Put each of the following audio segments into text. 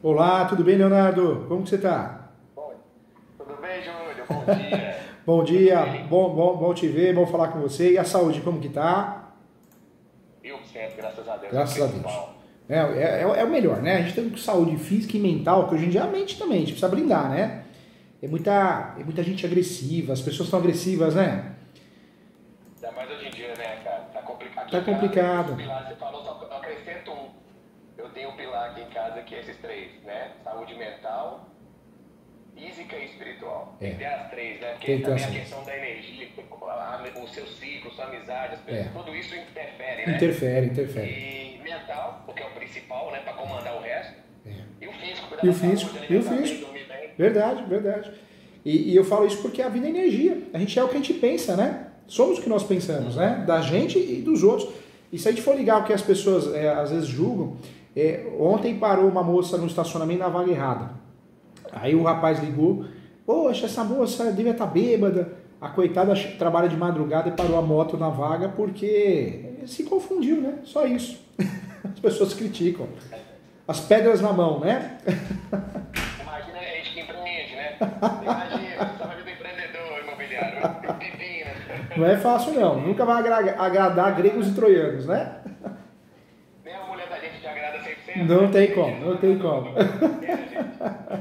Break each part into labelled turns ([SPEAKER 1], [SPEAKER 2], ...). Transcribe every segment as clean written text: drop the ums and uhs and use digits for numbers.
[SPEAKER 1] Olá, tudo bem, Leonardo? Como que você está?
[SPEAKER 2] Bom, tudo bem, Júlio? Bom dia.
[SPEAKER 1] Bom
[SPEAKER 2] Tudo
[SPEAKER 1] dia,
[SPEAKER 2] bem?
[SPEAKER 1] bom te ver, bom falar com você. E a saúde, como que tá?
[SPEAKER 2] Eu sempre, graças a Deus, é o
[SPEAKER 1] Graças a Deus.
[SPEAKER 2] principal.
[SPEAKER 1] É o melhor, né? A gente tem saúde física e mental, que hoje em dia a mente também, a gente precisa blindar, né? É muita gente agressiva, as pessoas estão agressivas, né?
[SPEAKER 2] Ainda mais hoje em dia, né, cara? Tá complicado. Aqui
[SPEAKER 1] Tá
[SPEAKER 2] em casa, os
[SPEAKER 1] complicado.
[SPEAKER 2] pilares você falou, só acrescento um. Eu tenho um pilar aqui em casa que é esses três, né? Saúde mental, física e espiritual. Tem
[SPEAKER 1] É,
[SPEAKER 2] que ter as três, né? Porque
[SPEAKER 1] tem que ter
[SPEAKER 2] também
[SPEAKER 1] as
[SPEAKER 2] a
[SPEAKER 1] três.
[SPEAKER 2] questão da energia, o seu ciclo, sua amizade, as
[SPEAKER 1] É,
[SPEAKER 2] pessoas, tudo isso interfere, né?
[SPEAKER 1] interfere.
[SPEAKER 2] E mental, porque é o principal, né? Pra comandar o resto.
[SPEAKER 1] É.
[SPEAKER 2] E o físico, cuidar
[SPEAKER 1] E o
[SPEAKER 2] da
[SPEAKER 1] físico,
[SPEAKER 2] saúde,
[SPEAKER 1] e o
[SPEAKER 2] alimentar bem,
[SPEAKER 1] físico.
[SPEAKER 2] dormir bem.
[SPEAKER 1] Verdade, verdade. E eu falo isso porque a vida é energia. A gente é o que a gente pensa, né? Somos o que nós pensamos, né? Da gente e dos outros. E se a gente for ligar o que as pessoas às vezes julgam, ontem parou uma moça no estacionamento na vaga errada. Aí o rapaz ligou, poxa, essa moça devia estar bêbada. A coitada trabalha de madrugada e parou a moto na vaga porque se confundiu, né? Só isso. As pessoas criticam. As pedras na mão, né?
[SPEAKER 2] Imagina a gente que empreende, né? Imagina, você sabe do empreendedor imobiliário, pepino.
[SPEAKER 1] Não é fácil não. Nunca vai agradar gregos e troianos, né?
[SPEAKER 2] Nem a mulher da gente te agrada 100%,
[SPEAKER 1] Não
[SPEAKER 2] né?
[SPEAKER 1] tem como, não tem como.
[SPEAKER 2] Gente.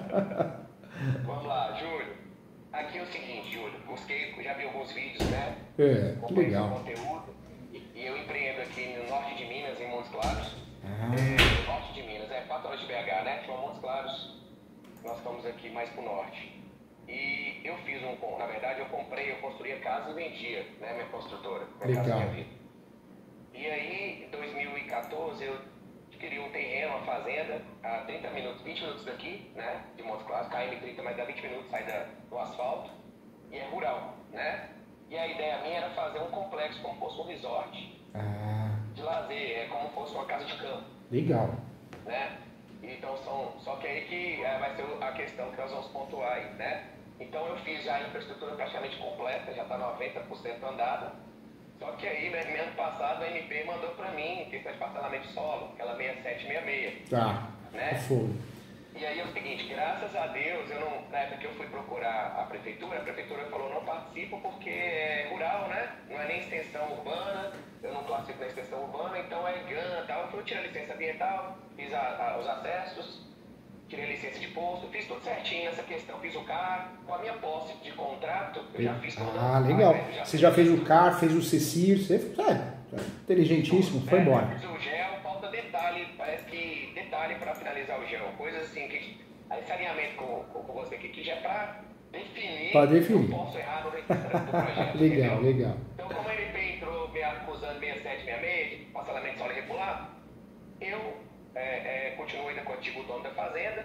[SPEAKER 2] Vamos lá, Júlio. Aqui é o seguinte, Júlio. Busquei, já vi alguns vídeos, né?
[SPEAKER 1] É, que
[SPEAKER 2] Acompanhei seu
[SPEAKER 1] legal.
[SPEAKER 2] conteúdo. E eu empreendo aqui no norte de Minas, em Montes Claros.
[SPEAKER 1] Ah,
[SPEAKER 2] Norte de Minas, 4 horas de BH, né? Chama Montes Claros. Nós estamos aqui mais pro norte. E eu fiz na verdade eu construía casa e vendia, né, minha construtora, minha casa
[SPEAKER 1] legal.
[SPEAKER 2] minha vida. E aí, em 2014, eu adquiri um terreno, uma fazenda, a 30 minutos, 20 minutos daqui, né, de Montes Claros, KM30, mas dá 20 minutos, sai do asfalto, e é rural, né? E a ideia minha era fazer um complexo como fosse um resort
[SPEAKER 1] Ah,
[SPEAKER 2] de lazer, como fosse uma casa de campo,
[SPEAKER 1] legal.
[SPEAKER 2] né? Então só que aí que vai ser a questão que nós vamos pontuar aí, né? Então eu fiz já a infraestrutura praticamente completa, já está 90% andada. Só que aí, né, ano passado, a MP mandou para mim questão de parcelamento de solo, aquela 6766,
[SPEAKER 1] Tá,
[SPEAKER 2] né?
[SPEAKER 1] fogo.
[SPEAKER 2] E aí é o seguinte, graças a Deus, na época que eu fui procurar a prefeitura falou não participo porque é rural, né? Não é nem extensão urbana, eu não classifico na extensão urbana, então é GAN e tal. Eu tirei a licença ambiental, fiz os acessos, tirei a licença de posto, fiz tudo certinho nessa questão. Fiz o CAR, com a minha posse de contrato, eu já fiz toda
[SPEAKER 1] Ah, legal.
[SPEAKER 2] né?
[SPEAKER 1] Você já fez o CAR, fez o CECIR, você inteligentíssimo, foi embora.
[SPEAKER 2] Fiz o gel, falta detalhe, parece que detalhe para finalizar o gel, coisas assim, esse alinhamento com você aqui, que já é para definir,
[SPEAKER 1] Para definir.
[SPEAKER 2] não posso errar no registro do projeto.
[SPEAKER 1] Legal,
[SPEAKER 2] entendeu?
[SPEAKER 1] legal.
[SPEAKER 2] Então, como a MP entrou me acusando 6766, parcelamento de solo irregular, eu continuo ainda com o antigo dono da fazenda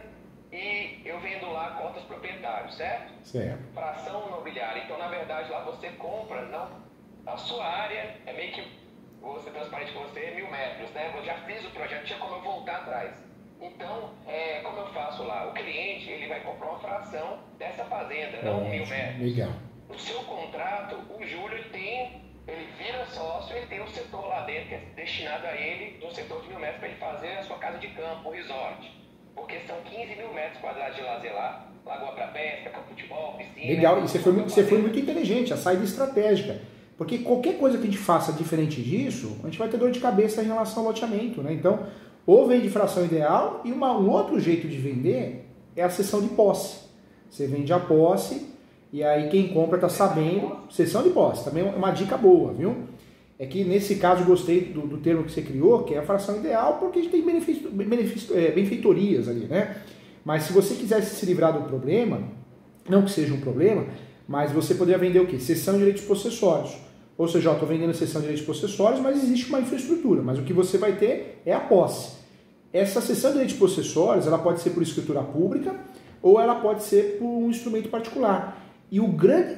[SPEAKER 2] e eu vendo lá cotas proprietários, certo?
[SPEAKER 1] Certo.
[SPEAKER 2] Fração imobiliária. Então, na verdade, lá você compra, não, a sua área é meio que, vou ser transparente com você, 1000 metros, né? Eu já fiz o projeto, tinha como eu voltar atrás. Então, como eu faço lá? O cliente, ele vai comprar uma fração dessa fazenda, não 1000 metros.
[SPEAKER 1] Legal.
[SPEAKER 2] No seu contrato, o Júlio ele vira sócio, ele tem um setor lá dentro que é destinado a ele, um setor de 1000 metros, para ele fazer a sua casa de campo, o resort. Porque são 15 mil metros quadrados de lazer lá, lagoa para pesca, campo de futebol, piscina.
[SPEAKER 1] Legal, e você foi muito inteligente, a saída estratégica. Porque qualquer coisa que a gente faça diferente disso, a gente vai ter dor de cabeça em relação ao loteamento, né? Então, ou vende fração ideal, e um outro jeito de vender é a cessão de posse. Você vende a posse, e aí quem compra está sabendo. Cessão de posse, também é uma dica boa, viu? É que nesse caso eu gostei do termo que você criou, que é a fração ideal, porque a gente tem benfeitorias ali, né? Mas se você quisesse se livrar do problema, não que seja um problema, mas você poderia vender o quê? Cessão de direitos possessórios. Ou seja, eu estou vendendo cessão de direitos possessórios, mas existe uma infraestrutura. Mas o que você vai ter é a posse. Essa cessão de direitos possessórios, ela pode ser por escritura pública ou ela pode ser por um instrumento particular. E o grande...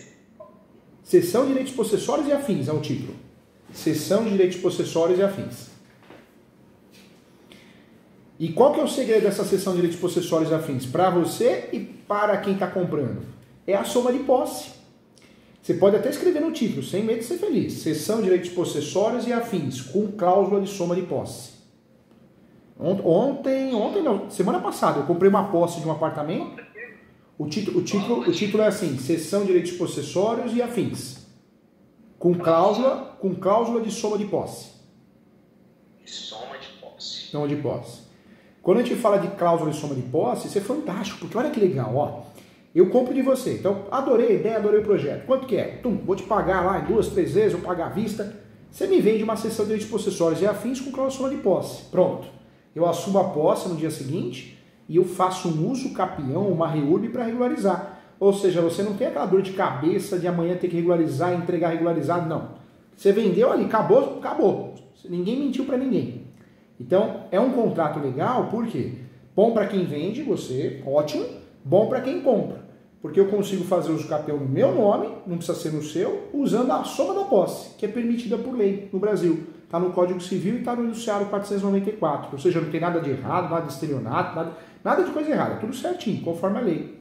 [SPEAKER 1] Cessão de direitos possessórios e afins é o título. Cessão de direitos possessórios e afins. E qual que é o segredo dessa cessão de direitos possessórios e afins? Para você e para quem está comprando. É a soma de posse. Você pode até escrever no título, sem medo de ser feliz. Cessão de direitos possessórios e afins, com cláusula de soma de posse. Ontem não, semana passada, eu comprei uma posse de um apartamento. O título é assim, cessão de direitos possessórios e afins. Com cláusula de soma de posse.
[SPEAKER 2] Soma de posse.
[SPEAKER 1] Soma de posse. Quando a gente fala de cláusula de soma de posse, isso é fantástico, porque olha que legal, ó. Eu compro de você, então adorei a ideia, adorei o projeto. Quanto que é? Vou te pagar lá em 2, 3 vezes, vou pagar à vista. Você me vende uma cessão de direitos possessórios e afins com cláusula de soma de posse. Pronto. Eu assumo a posse no dia seguinte e eu faço um uso capião, uma reurb para regularizar. Ou seja, você não tem aquela dor de cabeça de amanhã ter que regularizar, entregar regularizado, não. Você vendeu ali, acabou, acabou. Ninguém mentiu para ninguém. Então, é um contrato legal, por quê? Bom para quem vende, você, ótimo. Bom para quem compra. Porque eu consigo fazer uso capião no meu nome, não precisa ser no seu, usando a soma da posse, que é permitida por lei no Brasil. Está no Código Civil e está no Enunciado 494. Ou seja, não tem nada de errado, nada de estelionato, nada de coisa errada. Tudo certinho, conforme a lei.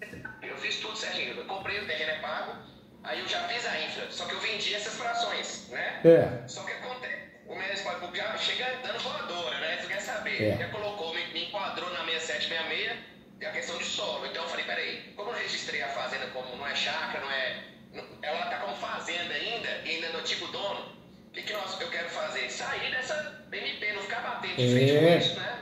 [SPEAKER 2] Eu fiz tudo certinho. Eu comprei o terreno, é pago, aí eu já fiz a infra. Só que eu vendi essas frações, né?
[SPEAKER 1] É.
[SPEAKER 2] Só que acontece, o Ministério Público já chega dando voadora, né? Você quer saber? Já colocou, me enquadrou na 6766, a questão de solo. Então eu falei, peraí, como eu registrei a fazenda como não é chácara, ela está como fazenda ainda no tipo dono, o que eu quero fazer? Sair dessa BMP, não ficar batendo de frente com isso, né?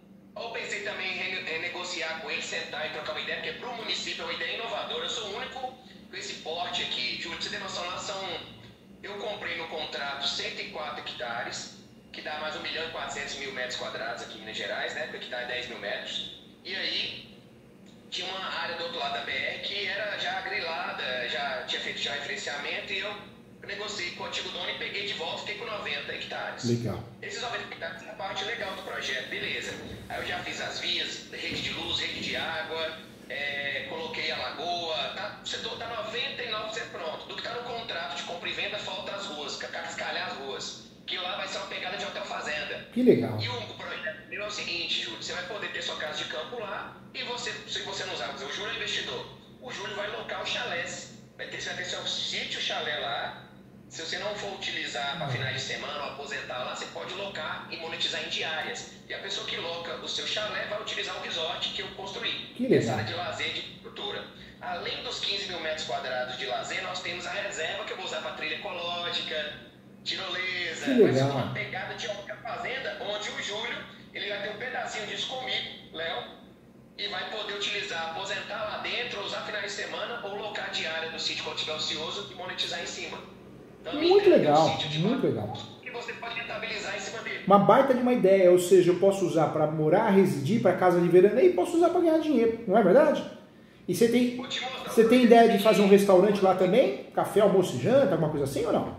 [SPEAKER 2] Ou pensei também em negociar com ele, sentar e trocar uma ideia, porque para o município é uma ideia inovadora. Eu sou o único com esse porte aqui. Júlio, você tem noção, lá eu comprei no contrato 104 hectares, que dá mais 1.400.000 metros quadrados aqui em Minas Gerais, né? Porque dá 10 mil metros. E aí, tinha uma área do outro lado da BR que era já grilada, já tinha feito referenciamento, e eu negociei com o antigo dono e peguei de volta, fiquei com 90 hectares.
[SPEAKER 1] Legal.
[SPEAKER 2] Esses 90 hectares é a parte legal do projeto, beleza. Aí eu já fiz as vias, rede de luz, rede de água, coloquei a lagoa, você tá 99% pronto. Do que tá no contrato de compra e venda, falta as ruas, cascalhar as ruas. Que lá vai ser uma pegada de hotel fazenda.
[SPEAKER 1] Que legal.
[SPEAKER 2] E o projeto meu é o seguinte, Júlio, você vai poder ter sua casa de campo lá, e você, se você não usar, o Júlio é investidor, o Júlio vai locar os chalés. Você vai ter seu sítio chalé lá. Se você não for utilizar para finais de semana ou aposentar lá, você pode locar e monetizar em diárias. E a pessoa que loca o seu chalé vai utilizar o resort que eu construí.
[SPEAKER 1] Que legal.
[SPEAKER 2] Essa área de lazer e de cultura. Além dos 15 mil metros quadrados de lazer, nós temos a reserva que eu vou usar para trilha ecológica, tirolesa.
[SPEAKER 1] Que legal.
[SPEAKER 2] Vai ser uma pegada de hotel fazenda, onde o Júlio ele vai ter um pedacinho disso comigo, Léo, e vai poder utilizar, aposentar lá dentro, usar finais de semana ou locar diária do sítio quando estiver ocioso e monetizar em cima. Então,
[SPEAKER 1] muito legal, muito legal.
[SPEAKER 2] E você pode rentabilizar em cima dele.
[SPEAKER 1] Uma baita de uma ideia, ou seja, eu posso usar para morar, residir, para casa de veraneio e posso usar para ganhar dinheiro, não é verdade? E você tem ideia de fazer um restaurante lá também? Café, almoço e janta, alguma coisa assim ou não?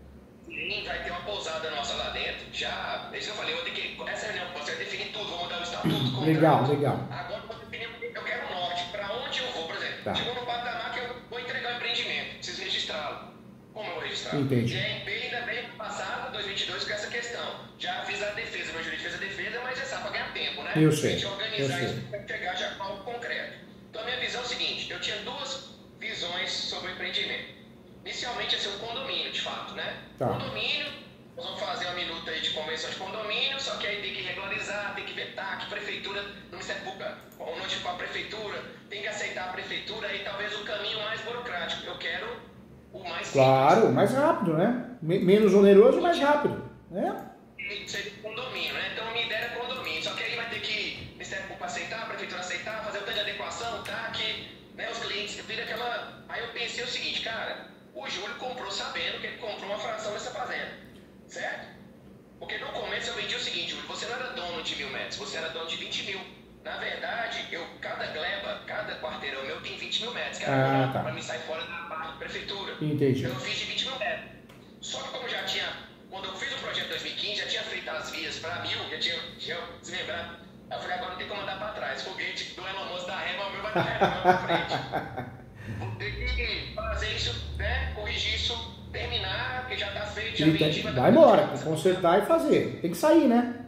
[SPEAKER 2] Sim, vai ter uma pousada nossa lá dentro. Já, isso que eu falei, eu vou ter que. Essa reunião você vai definir tudo, vou mudar o estatuto.
[SPEAKER 1] Legal, legal.
[SPEAKER 2] Agora eu vou definir, eu quero o norte, para onde eu vou, por exemplo.
[SPEAKER 1] Tá.
[SPEAKER 2] Chegou no patamar que eu vou entregar o empreendimento, preciso registrá-lo. Como eu vou registrar?
[SPEAKER 1] Entendi.
[SPEAKER 2] Ainda bem passado, 2022, com essa questão. Já fiz a defesa, meu juiz fez a defesa, mas já sabe, para ganhar tempo, né?
[SPEAKER 1] Eu sei.
[SPEAKER 2] A gente organizar isso para chegar já com algo concreto. Então a minha visão é o seguinte, eu tinha duas visões sobre o empreendimento. Inicialmente ia ser um condomínio, de fato, né?
[SPEAKER 1] Tá.
[SPEAKER 2] Condomínio, nós vamos fazer uma minuta aí de convenção de condomínio, só que aí tem que regularizar, tem que vetar, que prefeitura, no Ministério Público, notificar a prefeitura, tem que aceitar a prefeitura, aí talvez o caminho mais burocrático. Eu quero o mais simples.
[SPEAKER 1] Claro, mais rápido, né? Menos oneroso e mais rápido, né?
[SPEAKER 2] Ser condomínio, né? Então a minha ideia era condomínio, só que aí vai ter que o Ministério Público aceitar, a prefeitura aceitar, fazer o tanto de adequação, TAC, né? Os clientes, vira aquela... Aí eu pensei o seguinte, cara, o Júlio comprou sabendo que ele comprou uma fração dessa fazenda, certo? Porque no começo eu vendi o seguinte, Júlio, você não era dono de 1.000 metros, você era dono de 20 mil. Na verdade, cada gleba, cada quarteirão meu tem 20 mil metros, que era para mim sair fora da parte da prefeitura.
[SPEAKER 1] Entendi.
[SPEAKER 2] Então eu fiz de 20 mil metros. Só que como já tinha, quando eu fiz o projeto em 2015, já tinha feito as vias para 1.000, já tinha desmembrado. Aí eu falei, agora não tem como andar para trás. Foguete do Elon Musk da régua, o meu vai dar régua para frente. Vou ter que fazer isso, né? Corrigir isso, terminar, porque já está feito, já vendi.
[SPEAKER 1] Vai embora, consertar e fazer. Tem que sair, né?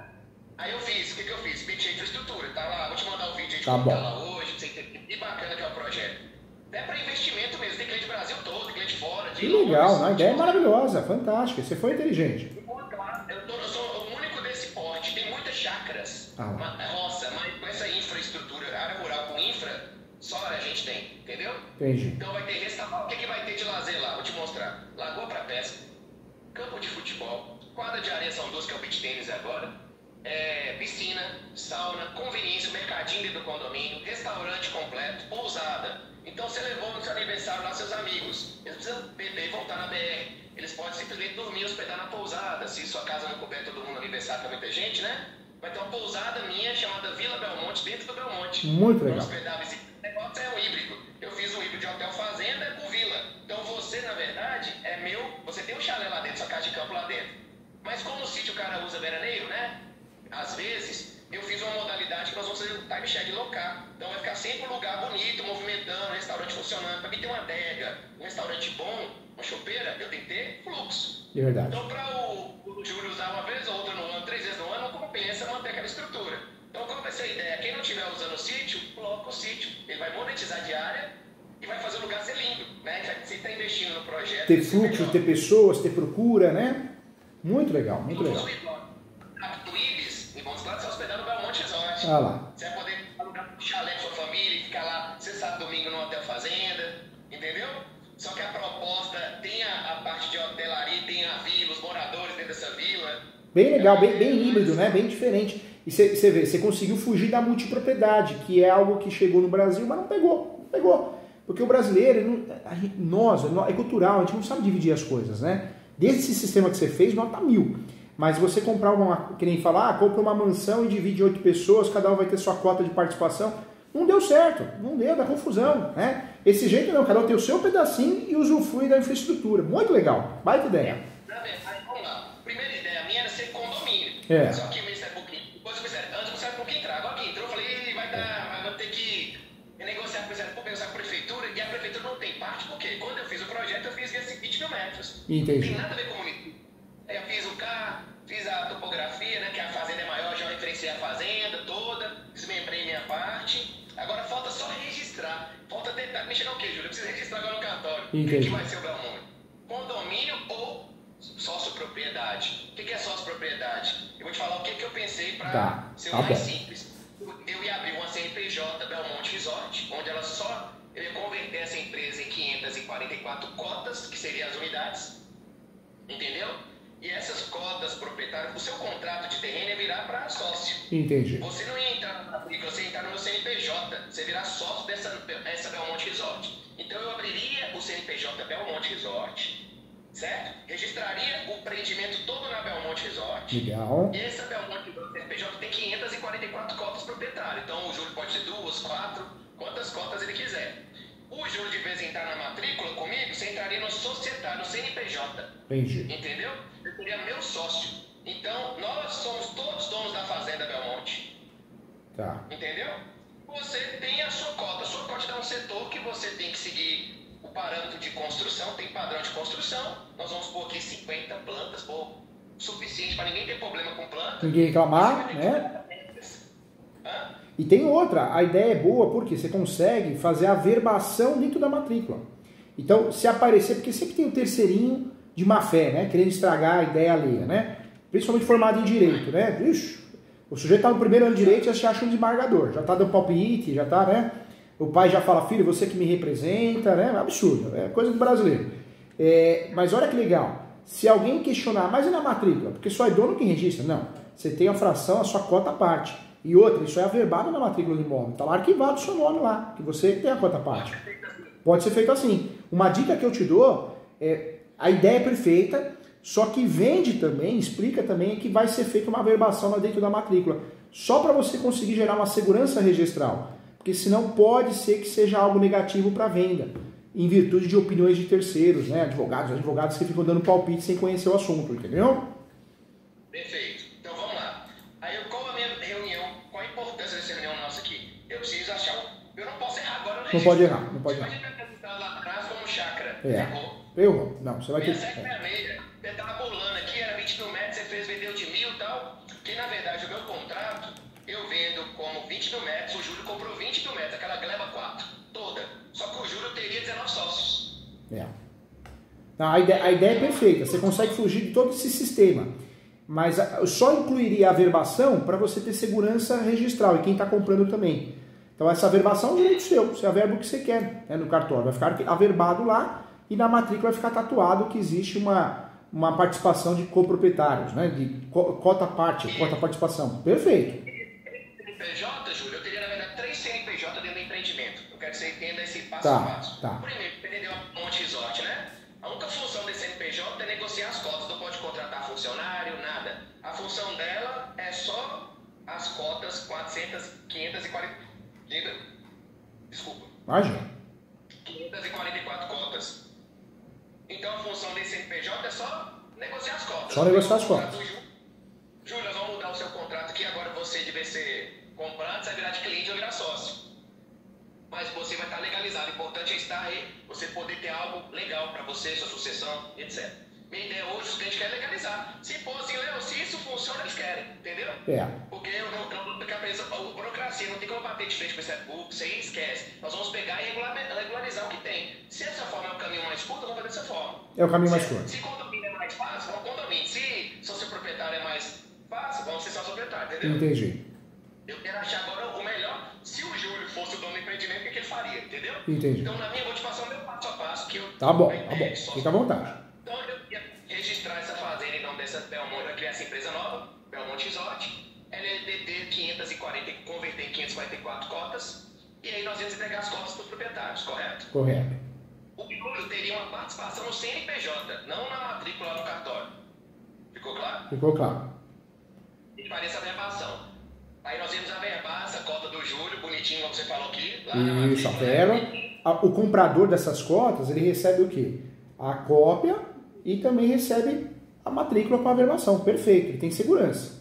[SPEAKER 2] Aí eu fiz, o que eu fiz? Pedi a infraestrutura, tá lá, vou te mandar o vídeo aí de
[SPEAKER 1] tá
[SPEAKER 2] como
[SPEAKER 1] bom.
[SPEAKER 2] tá lá hoje, pra você entender que bacana que é o projeto. É para investimento mesmo, tem cliente do Brasil todo, tem cliente fora.
[SPEAKER 1] Que legal, a ideia é maravilhosa, fantástica, você foi inteligente.
[SPEAKER 2] Eu sou o único desse porte, tem muita chácara roça, mas com essa infraestrutura, área rural com infra, só a gente tem, entendeu?
[SPEAKER 1] Entendi.
[SPEAKER 2] Então vai ter restaurante, o que, que vai ter de lazer lá? Vou te mostrar. Lagoa para pesca, campo de futebol, quadra de areia são 2, que é o beach tênis agora, piscina, sauna, conveniência, mercadinho dentro do condomínio, restaurante completo, pousada. Então você levou no seu aniversário lá seus amigos, eles precisam beber e voltar na BR. Eles podem simplesmente dormir e hospedar na pousada. Se sua casa não couber todo mundo no aniversário, para muita gente, né? Vai ter uma pousada minha chamada Vila Belmonte, dentro do Belmonte.
[SPEAKER 1] Muito legal.
[SPEAKER 2] Hospedar, o negócio é um híbrido. Eu fiz um híbrido de hotel fazenda com vila. Então você, na verdade, é meu. Você tem um chalé lá dentro, sua casa de campo lá dentro. Mas como no sítio o cara usa veraneio, né? Às vezes, eu fiz uma modalidade que nós vamos fazer time share de locar. Então vai ficar sempre um lugar bonito, movimentando, restaurante funcionando. Para mim ter uma adega, um restaurante bom, uma chopeira, eu tenho que ter fluxo.
[SPEAKER 1] É verdade.
[SPEAKER 2] Então para o Júlio usar uma vez ou outra no ano, 3 vezes no ano, não compensa manter aquela estrutura. Então qual vai ser a ideia? Quem não estiver usando o sítio, coloca o sítio. Ele vai monetizar a diária e vai fazer o lugar ser lindo, né? Você está investindo no projeto.
[SPEAKER 1] Ter fluxo, ter pessoas, ter procura, né? Muito legal, muito legal.
[SPEAKER 2] Do Ibis, em Montes Claros, você hospedar no Belmonte Resort.
[SPEAKER 1] Ah lá.
[SPEAKER 2] Você vai poder alugar um chalé com sua família e ficar lá, você sabe, domingo no hotel fazenda, entendeu? Só que a proposta tem a parte de hotelaria, tem a vila, os moradores dentro dessa vila.
[SPEAKER 1] Bem legal, bem híbrido, né? Bem diferente. E você vê, você conseguiu fugir da multipropriedade, que é algo que chegou no Brasil, mas não pegou. Porque o brasileiro, nós, é cultural, a gente não sabe dividir as coisas, né? Desde esse sistema que você fez, nota 1000. Mas você comprar que nem falar, compra uma mansão e divide 8 pessoas, cada um vai ter sua cota de participação. Não deu certo, não deu, dá confusão, né? Esse jeito não, cada um tem o seu pedacinho e usufrui da infraestrutura. Muito legal, baita ideia.
[SPEAKER 2] Na verdade, vamos lá. Primeira ideia minha era ser condomínio.
[SPEAKER 1] É.
[SPEAKER 2] Só que o Ministério Público, depois o Ministério, antes o Ministério Público entrar. Agora que entrou, eu falei, vai ter que negociar com o Ministério Público, negociar com a Prefeitura, e a Prefeitura não tem parte, porque quando eu fiz o projeto, eu fiz via 20 mil metros.
[SPEAKER 1] Entendi.
[SPEAKER 2] Não tem nada a ver com o município. Aí eu fiz o carro, fiz a topografia, né, que a fazenda é maior, já referenciei a fazenda toda, desmembrei minha parte. Agora falta só registrar. Falta tentar mexer no quê, Júlio? Eu preciso registrar agora no cartório.
[SPEAKER 1] Entendi.
[SPEAKER 2] O que vai ser o Belmonte? Condomínio ou sócio-propriedade? O que é sócio-propriedade? Eu vou te falar o que eu pensei para ser o mais simples. Eu ia abrir uma CNPJ Belmonte Resort, onde eu ia converter essa empresa em 544 cotas, que seriam as unidades. Entendeu? E essas cotas proprietárias, o seu contrato de terreno ia virar para sócio.
[SPEAKER 1] Entendi.
[SPEAKER 2] Você não ia entrar na briga, você ia entrar no meu CNPJ, você virar sócio dessa Belmonte Resort. Então eu abriria o CNPJ Belmonte Resort, certo? Registraria o empreendimento todo na Belmonte Resort.
[SPEAKER 1] Legal.
[SPEAKER 2] E essa Belmonte Resort CNPJ tem 544 cotas proprietárias. Então o Júlio pode ter 2, 4, quantas cotas ele quiser. O Júlio, de vez em entrar na matrícula comigo, você entraria no societário, no CNPJ.
[SPEAKER 1] Entendi.
[SPEAKER 2] Entendeu? Eu seria meu sócio. Então, nós somos todos donos da Fazenda Belmonte.
[SPEAKER 1] Tá.
[SPEAKER 2] Entendeu? Você tem a sua cota. A sua cota é um setor que você tem que seguir o parâmetro de construção. Tem padrão de construção. Nós vamos pôr aqui 50 plantas, pô, suficiente para ninguém ter problema com planta.
[SPEAKER 1] Ninguém reclamar, né? E tem outra, a ideia é boa porque você consegue fazer a verbação dentro da matrícula. Então, se aparecer, porque sempre tem um terceirinho de má fé, né? Querendo estragar a ideia alheia, né? Principalmente formado em direito, né? Ixi, o sujeito está no primeiro ano de direito e já se acha um desembargador. Já está dando palpite, já está, né? O pai já fala, filho, você que me representa, né? Absurdo, é coisa do brasileiro. Mas olha que legal, se alguém questionar, mas e na matrícula? Porque só é dono quem registra? Não, você tem a fração, a sua cota à parte. E outra, isso é averbado na matrícula do imóvel. Está lá arquivado o seu nome lá, que você tem a cota à parte. Pode ser feito assim. Uma dica que eu te dou é, a ideia é perfeita, só que vende também, explica também que vai ser feita uma averbação lá dentro da matrícula. Só para você conseguir gerar uma segurança registral. Porque senão pode ser que seja algo negativo para venda. Em virtude de opiniões de terceiros, né? Advogados que ficam dando palpite sem conhecer o assunto, entendeu?
[SPEAKER 2] Perfeito. Então vamos lá. Aí qual a minha reunião, qual a importância dessa reunião nossa aqui? Eu preciso achar eu não posso errar agora no registro.
[SPEAKER 1] Não pode errar, não pode errar.
[SPEAKER 2] A gente vai apresentar lá atrás como chácara.
[SPEAKER 1] Eu não, você vai ter...
[SPEAKER 2] Essa é a meia. Você estava bolando aqui, era 20 mil metros, você vendeu de 1.000 e tal. Que na verdade o meu contrato, eu vendo como 20 mil metros, o Júlio comprou 20 mil metros, aquela gleba 4, toda. Só que o Júlio teria 19 sócios.
[SPEAKER 1] Não, a ideia é perfeita, você consegue fugir de todo esse sistema. Mas eu só incluiria a averbação para você ter segurança registral e quem está comprando também. Então essa averbação é um direito seu, você averba o que você quer, né, no cartório. Vai ficar averbado lá e na matrícula vai ficar tatuado que existe uma participação de coproprietários, né, de cota participação. Perfeito.
[SPEAKER 2] CNPJ, Júlio, eu teria na verdade 3 CNPJ dentro do empreendimento. Eu quero que você entenda esse passo a passo.
[SPEAKER 1] Tá.
[SPEAKER 2] Primeiro, entendeu a Monte Resort, né? A única função desse CNPJ é negociar as cotas, não pode contratar funcionário, nada. A função dela é só as cotas 400, 540... Desculpa.
[SPEAKER 1] Imagina.
[SPEAKER 2] 544 cotas. Então a função desse CNPJ é só negociar as cotas.
[SPEAKER 1] Só negociar as cotas.
[SPEAKER 2] Júlio, nós vamos mudar o seu contrato aqui, agora você deve ser comprante, você vai virar de cliente ou virar sócio. Mas você vai estar legalizado. O importante é estar aí, você poder ter algo legal para você, sua sucessão, etc. Minha ideia hoje, os clientes querem legalizar. Se for assim, Léo, se isso funciona, eles querem, entendeu? Porque eu não ficar preso, a burocracia, não tem como bater de frente com esse público, você esquece. Nós vamos pegar e regularizar o que tem. Se essa forma é o caminho mais curto, vamos fazer dessa forma.
[SPEAKER 1] É o caminho mais curto.
[SPEAKER 2] Se condomínio é mais fácil, vamos condomínio. Se sócio proprietário é mais fácil, vamos ser sócio proprietário, entendeu?
[SPEAKER 1] Entendi.
[SPEAKER 2] Eu quero achar agora o melhor. Se o Júlio fosse o dono do empreendimento, o que ele faria, entendeu?
[SPEAKER 1] Entendi.
[SPEAKER 2] Então, na minha, eu vou te passar o meu passo a passo. Que eu
[SPEAKER 1] Tá bom. Fica à vontade.
[SPEAKER 2] Então, eu ia registrar essa fazenda em nome dessa Belmonte, vai criar essa empresa nova, Belmonte Resort, LLDT 540, converter em 544 cotas, e aí nós íamos entregar as cotas para os proprietários, correto?
[SPEAKER 1] Correto.
[SPEAKER 2] O Júlio teria uma participação no CNPJ, não na matrícula no cartório. Ficou claro?
[SPEAKER 1] Ficou claro.
[SPEAKER 2] A gente faria essa averbação. Aí nós íamos averbar essa cota do Júlio, bonitinho, como você falou aqui. Lá
[SPEAKER 1] Isso, a verba. O comprador dessas cotas, ele recebe o quê? A cópia e também recebe a matrícula com a averbação. Perfeito, ele tem segurança.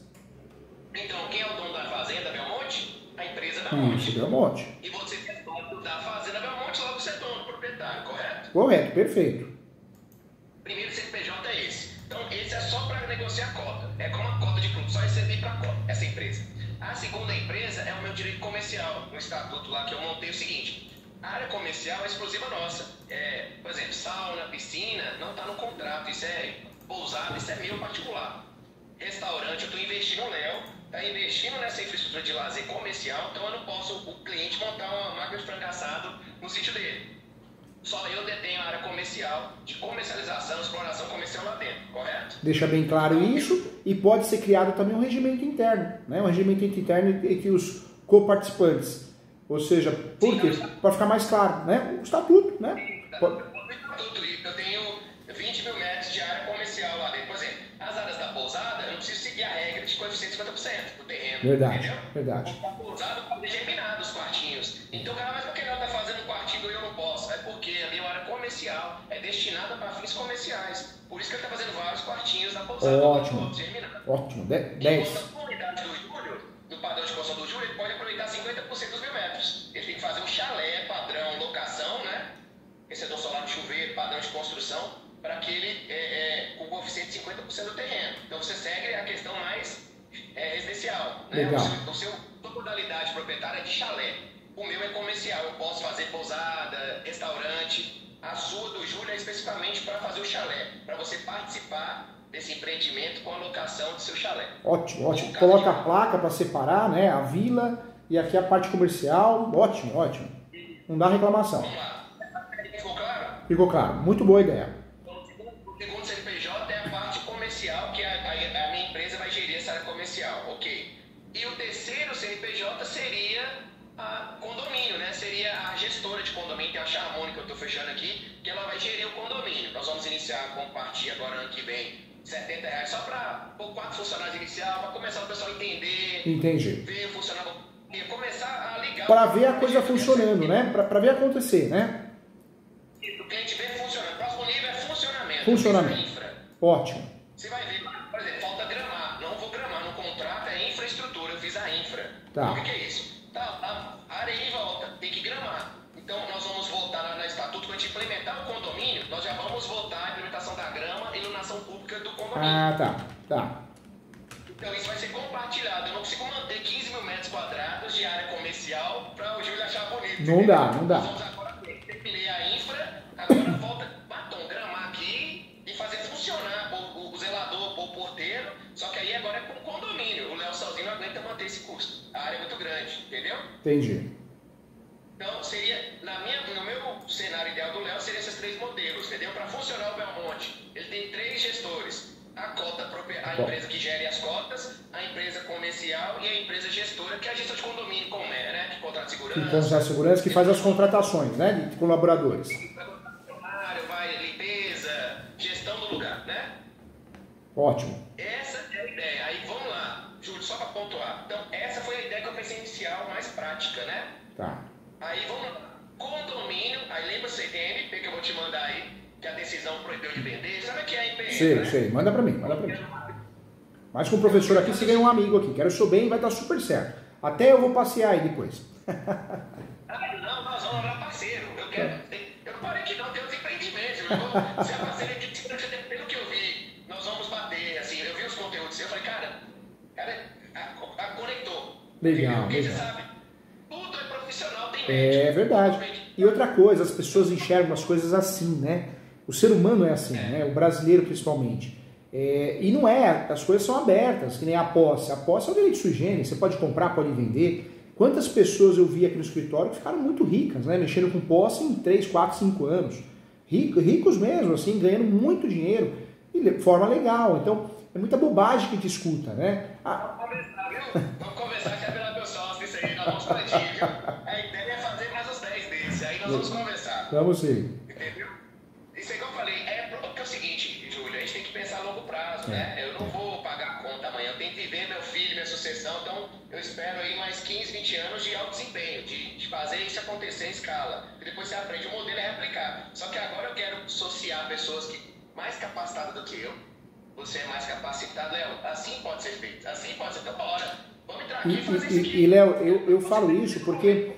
[SPEAKER 2] Então, quem é o dono da fazenda Belmonte? A empresa Belmonte.
[SPEAKER 1] Isso, Belmonte.
[SPEAKER 2] E você é dono da fazenda Belmonte, logo você é dono, proprietário, correto?
[SPEAKER 1] Correto, perfeito.
[SPEAKER 2] Primeiro CNPJ é esse. Então, esse é só para negociar a cota. É como a cota de clube, só receber para a cota, essa empresa. A segunda empresa é o meu direito comercial. No estatuto lá que eu montei o seguinte: a área comercial é exclusiva nossa. Por exemplo, sauna, piscina, não está no contrato. Isso é pousada, isso é meu particular. Restaurante, eu estou investindo no Léo, está investindo nessa infraestrutura de lazer comercial, então eu não posso, o cliente, montar uma máquina de frango assado no sítio dele. Só eu detenho a área comercial, de comercialização, exploração comercial lá dentro, correto?
[SPEAKER 1] Deixa bem claro isso, e pode ser criado também um regimento interno, né? Um regimento interno entre os coparticipantes. Ou seja, por quê? Para ficar mais claro, né? O estatuto, né?
[SPEAKER 2] Eu tenho 20 mil metros de área comercial lá dentro. Por exemplo, as áreas da pousada, eu não preciso seguir a regra de coeficiente 50% do terreno.
[SPEAKER 1] Verdade,
[SPEAKER 2] entendeu?
[SPEAKER 1] verdade.
[SPEAKER 2] A pousada pode ser germinado os quartinhos. Então, cara, mas por que não está fazendo um quartinho e eu não posso? É porque a minha área comercial é destinada para fins comerciais. Por isso que ele está fazendo vários quartinhos na pousada.
[SPEAKER 1] Ótimo.
[SPEAKER 2] Ótimo.
[SPEAKER 1] 10.
[SPEAKER 2] Enquanto a comunidade do Júlio, no padrão de construção do Júlio, ele pode aproveitar 50% dos 1000 metros. Ele tem que fazer um chalé padrão locação, né? Aquecedor solar no chuveiro, padrão de construção, para que ele, com o coeficiente de 50% do terreno. Então você segue a questão mais residencial. Né?
[SPEAKER 1] Legal.
[SPEAKER 2] A modalidade proprietária é de chalé. O meu é comercial, eu posso fazer pousada, restaurante. A sua do Júlio é especificamente para fazer o chalé, para você participar desse empreendimento com a locação do seu chalé.
[SPEAKER 1] Ótimo, ótimo. Coloca a placa para separar, né? A vila e aqui a parte comercial. Ótimo, ótimo. Não dá reclamação.
[SPEAKER 2] Vamos lá. Ficou claro?
[SPEAKER 1] Ficou claro. Muito boa ideia.
[SPEAKER 2] Então, o segundo CNPJ é a parte comercial, que a minha empresa vai gerir essa área comercial, ok. E o terceiro CNPJ seria a condomínio, né? Seria a gestora de condomínio, que é a Charmônica que eu estou fechando aqui, que ela vai gerir o condomínio. Nós vamos iniciar com partir agora ano que vem R$70 só para pôr 4 funcionários inicial, para começar o pessoal a entender.
[SPEAKER 1] Entendi.
[SPEAKER 2] Ver funcionar, e começar a ligar.
[SPEAKER 1] Para ver a coisa funcionando, né? Para ver acontecer, né?
[SPEAKER 2] O cliente vê funcionando. O próximo nível é funcionamento.
[SPEAKER 1] Funcionamento.
[SPEAKER 2] Infra.
[SPEAKER 1] Ótimo.
[SPEAKER 2] Você vai ver, por exemplo, falta gramar. Não vou gramar. No contrato é infraestrutura. Eu fiz a infra.
[SPEAKER 1] Tá.
[SPEAKER 2] Então, o que é isso? Tá, a área em volta tem que gramar. Então, nós vamos voltar lá no estatuto. Quando a gente implementar o condomínio, nós já vamos voltar a implementação da grama e iluminação pública do condomínio.
[SPEAKER 1] Ah, tá.
[SPEAKER 2] Então, isso vai ser compartilhado. Eu não consigo manter 15 mil metros quadrados de área comercial para o Júlio achar bonito.
[SPEAKER 1] Não dá.
[SPEAKER 2] Nós vamos agora definir a infra, agora volta batom, gramar aqui e fazer funcionar o zelador, o porteiro, só que aí custo. A área é muito grande, entendeu?
[SPEAKER 1] Entendi.
[SPEAKER 2] Então, seria, no meu cenário ideal do Léo, seriam esses 3 modelos, entendeu? Para funcionar o Belmonte, ele tem 3 gestores. A empresa que gere as cotas, a empresa comercial e a empresa gestora, que é a gestão de condomínio, como né? Que contrata segurança.
[SPEAKER 1] Que contrata segurança, que faz as contratações, né? De colaboradores.
[SPEAKER 2] Limpeza, gestão do lugar, né?
[SPEAKER 1] Ótimo.
[SPEAKER 2] Essa é a ideia. Aí vamos lá, Júlio, só para pontuar. Então, essa foi a ideia que eu pensei inicial, mais prática, né?
[SPEAKER 1] Tá.
[SPEAKER 2] Aí vamos lá. Condomínio, aí lembra-se, tem MP que eu vou te mandar aí, que a decisão proibiu de vender. Sabe o que é a MP?
[SPEAKER 1] Sei,
[SPEAKER 2] né?
[SPEAKER 1] sei. Manda pra mim, manda pra mim. Mas com o professor aqui, você ganha um amigo aqui. Quero o seu bem, vai estar super certo. Até eu vou passear aí depois.
[SPEAKER 2] Não, nós vamos lá parceiro. Eu não parei que não, tem os empreendimentos. Se a parceria aqui, pelo que eu vi, nós vamos bater, assim, eu vi os conteúdos eu falei, cara, conectou.
[SPEAKER 1] Legal,
[SPEAKER 2] porque
[SPEAKER 1] legal.
[SPEAKER 2] você sabe, tudo é profissional, tem
[SPEAKER 1] É
[SPEAKER 2] médico.
[SPEAKER 1] verdade. E outra coisa, as pessoas enxergam as coisas assim, né? O ser humano é assim, né? O brasileiro principalmente. E não é, as coisas são abertas, que nem a posse. A posse é o direito sui generis, você pode comprar, pode vender. Quantas pessoas eu vi aqui no escritório que ficaram muito ricas, né? Mexendo com posse em 3, 4, 5 anos. Ricos mesmo, assim, ganhando muito dinheiro e de forma legal. Então, é muita bobagem que a gente escuta, né?
[SPEAKER 2] Vamos conversar, viu? Vamos conversar, quer virar meu sócio, isso aí, nós vamos partir, viu? A ideia é fazer mais uns 10 desses, aí nós vamos conversar.
[SPEAKER 1] Vamos sim.
[SPEAKER 2] Entendeu? Isso aí que eu falei, porque é o seguinte, Júlio, a gente tem que pensar a longo prazo, né? Eu não vou pagar a conta amanhã, eu tenho que viver meu filho, minha sucessão, então eu espero aí mais 15, 20 anos de alto desempenho, de fazer isso acontecer em escala. E depois você aprende, o modelo é replicar. Só que agora eu quero associar pessoas mais capacitadas do que eu. Você é mais capacitado, Léo, assim pode ser feito, assim pode ser, então bora, vamos entrar aqui e fazer isso aqui.
[SPEAKER 1] E Léo, eu falo isso porque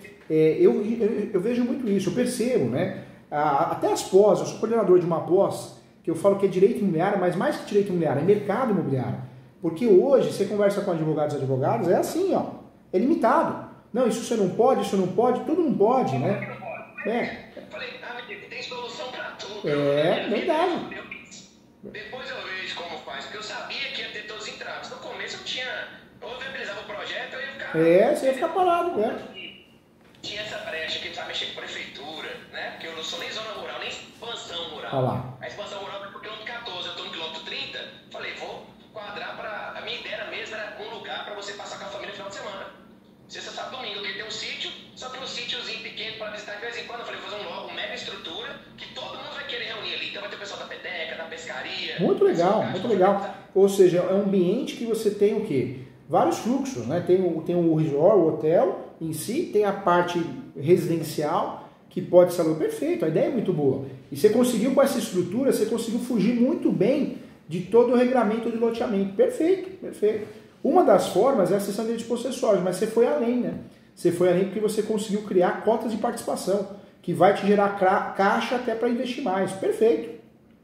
[SPEAKER 1] eu vejo muito isso, eu percebo, né? Até as pós, eu sou coordenador de uma pós, que eu falo que é direito imobiliário, mas mais que direito imobiliário, é mercado imobiliário. Porque hoje, você conversa com advogados e advogadas, é assim, ó, é limitado. Não, isso você não pode, tudo não pode, né?
[SPEAKER 2] Não pode. Falei, tem solução pra tudo.
[SPEAKER 1] Verdade.
[SPEAKER 2] Depois eu vejo como faz, porque eu sabia que ia ter todos os entraves. No começo eu tinha, ou viabilizava o projeto, eu ia ficar...
[SPEAKER 1] Você ia ficar parado, né?
[SPEAKER 2] Tinha essa brecha que precisava mexer com prefeitura, né? Porque eu não sou nem zona rural, nem expansão rural.
[SPEAKER 1] Olha lá.
[SPEAKER 2] A expansão rural é pro quilômetro 14, eu estou no quilômetro 30. Falei, vou quadrar para... A minha ideia mesmo era um lugar para você passar com a família no final de semana. Sexta, sábado, domingo, eu queria ter um sítio, só que um sítiozinho pequeno para visitar de vez em quando. Eu falei, vou fazer uma mega estrutura que todo mundo vai querer reunir ali. Então vai ter o pessoal da peteca, da pescaria.
[SPEAKER 1] Muito legal, muito legal. Ou seja, é um ambiente que você tem o quê? Vários fluxos, né? Tem o resort, o hotel em si, tem a parte residencial que pode ser perfeito, a ideia é muito boa. E você conseguiu com essa estrutura, você conseguiu fugir muito bem de todo o regramento de loteamento. Perfeito, perfeito. Uma das formas é a cessão de direitos possessórios, mas você foi além, né? Você foi além porque você conseguiu criar cotas de participação, que vai te gerar caixa até para investir mais. Perfeito.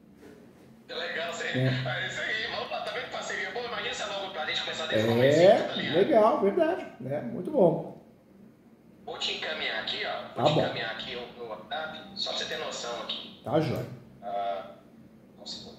[SPEAKER 2] É legal, sério. É isso aí, vamos lá, tá vendo parceria boa? Imagina se é logo pra gente começar a desenvolver tá ligado?
[SPEAKER 1] Legal, verdade. Muito bom.
[SPEAKER 2] Vou te encaminhar aqui, ó. Encaminhar aqui no WhatsApp, só pra você ter noção aqui.
[SPEAKER 1] Tá, joia.
[SPEAKER 2] Um segundo.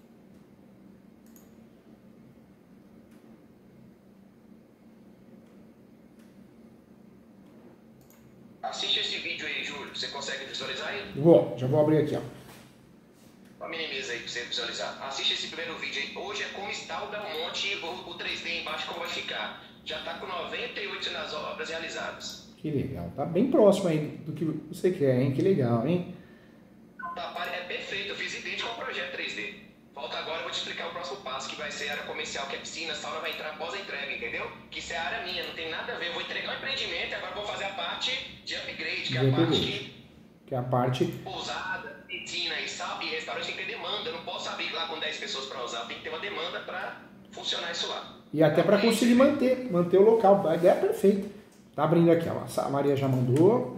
[SPEAKER 2] Assiste esse vídeo aí, Júlio. Você consegue visualizar aí?
[SPEAKER 1] Já vou abrir aqui, ó.
[SPEAKER 2] Minimiza aí pra você visualizar. Assiste esse primeiro vídeo aí. Hoje é como está o Belmonte e o 3D embaixo como vai ficar. Já tá com 98 nas obras realizadas.
[SPEAKER 1] Que legal. Tá bem próximo aí do que você quer, hein? Que legal, hein?
[SPEAKER 2] É perfeito. Eu fiz idêntico ao projeto 3D. Volta agora, eu vou te explicar o próximo passo, que vai ser a área comercial, que é piscina, sauna vai entrar após a entrega, entendeu? Que isso é a área minha, não tem nada a ver. Eu vou entregar um empreendimento e agora vou fazer a parte de upgrade, que é a parte
[SPEAKER 1] que é a parte...
[SPEAKER 2] pousada, piscina e restaurante tem que ter demanda. Eu não posso abrir lá com 10 pessoas para usar, tem que ter uma demanda para funcionar isso lá.
[SPEAKER 1] E até para conseguir manter o local. A ideia é perfeita. Tá abrindo aqui, ó. A Maria já mandou.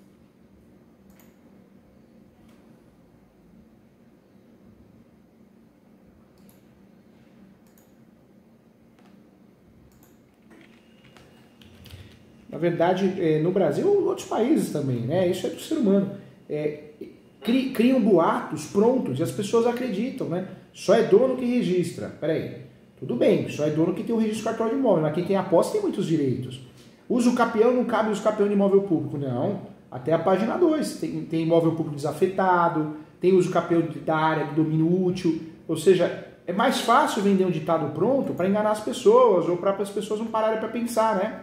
[SPEAKER 1] Na verdade, no Brasil e outros países também, né? Isso é do ser humano. Criam boatos prontos e as pessoas acreditam, né? Só é dono que registra. Peraí. Tudo bem, só é dono quem tem o registro cartório de imóvel, mas quem tem a posse tem muitos direitos. Uso capião não cabe uso capião de imóvel público, não. Até a página 2. Tem imóvel público desafetado, tem uso capião da área de domínio útil. Ou seja, é mais fácil vender um ditado pronto para enganar as pessoas ou para as pessoas não pararem para pensar, né?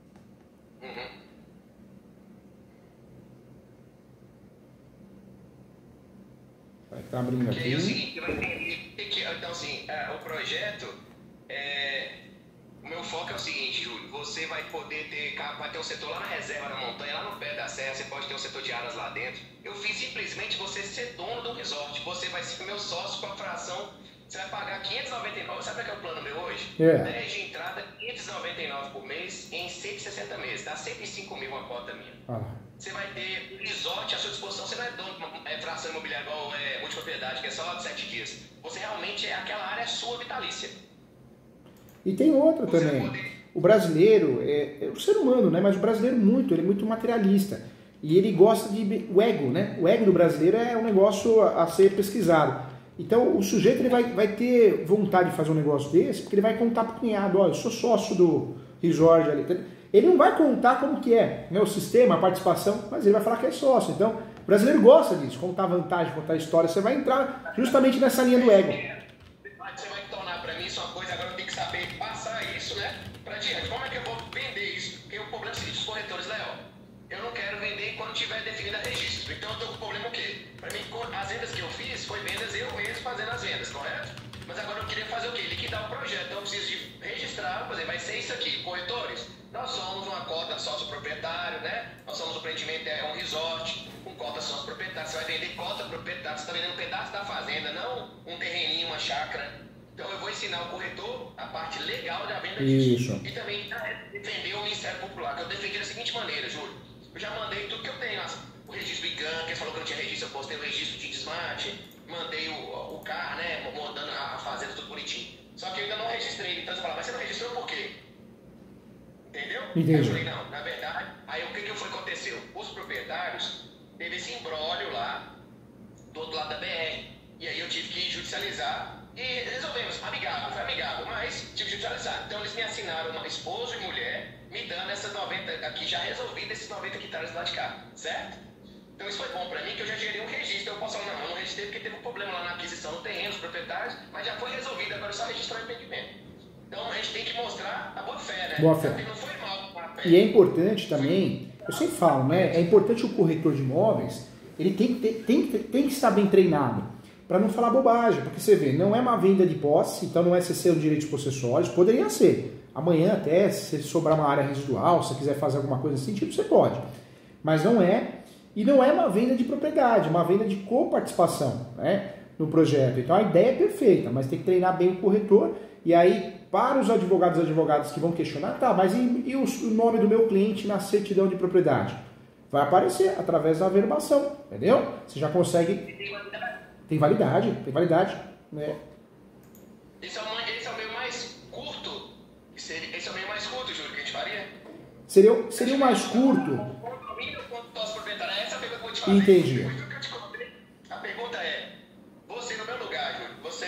[SPEAKER 1] Vai estar abrindo aqui.
[SPEAKER 2] É o seguinte, então assim, o projeto, o meu foco é o seguinte, Júlio, você vai poder vai ter um setor lá na reserva da montanha, lá no pé da serra, você pode ter um setor de áreas lá dentro. Eu fiz simplesmente você ser dono do resort, você vai ser meu sócio com a fração, você vai pagar 599, sabe o que é o plano meu hoje? 10 de entrada, 599 por mês, em 160 meses, dá 105 mil uma cota minha. Você vai ter resort à sua disposição, você não é dono de fração imobiliária igual multipropriedade, que é só de 7 dias. Você realmente aquela área é sua vitalícia.
[SPEAKER 1] E tem outra também. O brasileiro é o ser humano, né? Mas o brasileiro ele é muito materialista. E ele gosta o ego, né? O ego do brasileiro é um negócio a ser pesquisado. Então o sujeito ele vai ter vontade de fazer um negócio desse, porque ele vai contar pro cunhado, eu sou sócio do resort ali. Ele não vai contar como que é, né, o sistema, a participação, mas ele vai falar que é sócio. Então, o brasileiro gosta disso, contar vantagem, contar história. Você vai entrar justamente nessa linha do ego.
[SPEAKER 2] Você vai tornar para mim isso uma coisa, agora eu tenho que saber passar isso, né, para diante. Como é que eu vou vender isso? Porque o problema é o seguinte, os corretores, Léo, eu não quero vender quando tiver definido a registro. Então, eu tô com o problema o quê? Para mim, as vendas que eu fiz, foi vendas eu mesmo fazendo as vendas, correto? Mas agora eu queria fazer o quê? Liquidar o projeto. Então, eu preciso de registrar, por exemplo, vai ser isso aqui, corretores. Nós somos uma cota sócio proprietário, né? Nós somos um empreendimento, um resort, com cota sócio proprietário. Você vai vender cota proprietária, você está vendendo um pedaço da fazenda, não um terreninho, uma chácara. Então eu vou ensinar o corretor a parte legal da venda disso. E também defender o Ministério Popular, que eu defendi da seguinte maneira, Júlio. Eu já mandei tudo que eu tenho, o registro ICANN, que falou que eu não tinha registro, eu postei o registro de desmate, mandei o carro, né? Montando a fazenda tudo bonitinho. Só que eu ainda não registrei. Então você fala, mas você não registrou por quê? Entendeu?
[SPEAKER 1] Entendi.
[SPEAKER 2] Eu falei, não, na verdade, aí o que aconteceu? Os proprietários teve esse imbróglio lá do outro lado da BR. E aí eu tive que judicializar e resolvemos, amigável, foi amigável, mas tive que judicializar. Então eles me assinaram uma esposo e mulher, me dando essas 90, aqui já resolvido esses 90 hectares lá de cá, certo? Então isso foi bom pra mim, que eu já gerei um registro. Eu posso falar, não, eu não registrei porque teve um problema lá na aquisição do terreno, os proprietários, mas já foi resolvido, agora é só registrar o empreendimento. Então a gente tem que mostrar a boa fé, né?
[SPEAKER 1] Boa fé.
[SPEAKER 2] Porque não foi mal com a fé.
[SPEAKER 1] E é importante também, eu sempre falo, né? É importante o corretor de imóveis, ele tem que estar bem treinado, para não falar bobagem, porque você vê, não é uma venda de posse, então não é cessão de direitos possessórios, poderia ser. Amanhã até, se sobrar uma área residual, se você quiser fazer alguma coisa nesse sentido, você pode. Mas não é, e não é uma venda de propriedade, é uma venda de coparticipação, né, no projeto. Então a ideia é perfeita, mas tem que treinar bem o corretor. E aí, para os advogados e advogadas que vão questionar, tá, mas e o nome do meu cliente na certidão de propriedade? Vai aparecer através da averbação, entendeu? Você já consegue... Tem validade, né?
[SPEAKER 2] Esse é o meio mais curto, esse é o meio mais curto, Júlio, que a gente faria?
[SPEAKER 1] Seria o mais curto.
[SPEAKER 2] Condomínio quanto posso proprietário? Essa é a pergunta que eu vou te fazer.
[SPEAKER 1] Entendi.
[SPEAKER 2] A pergunta é, você no meu lugar, Júlio, você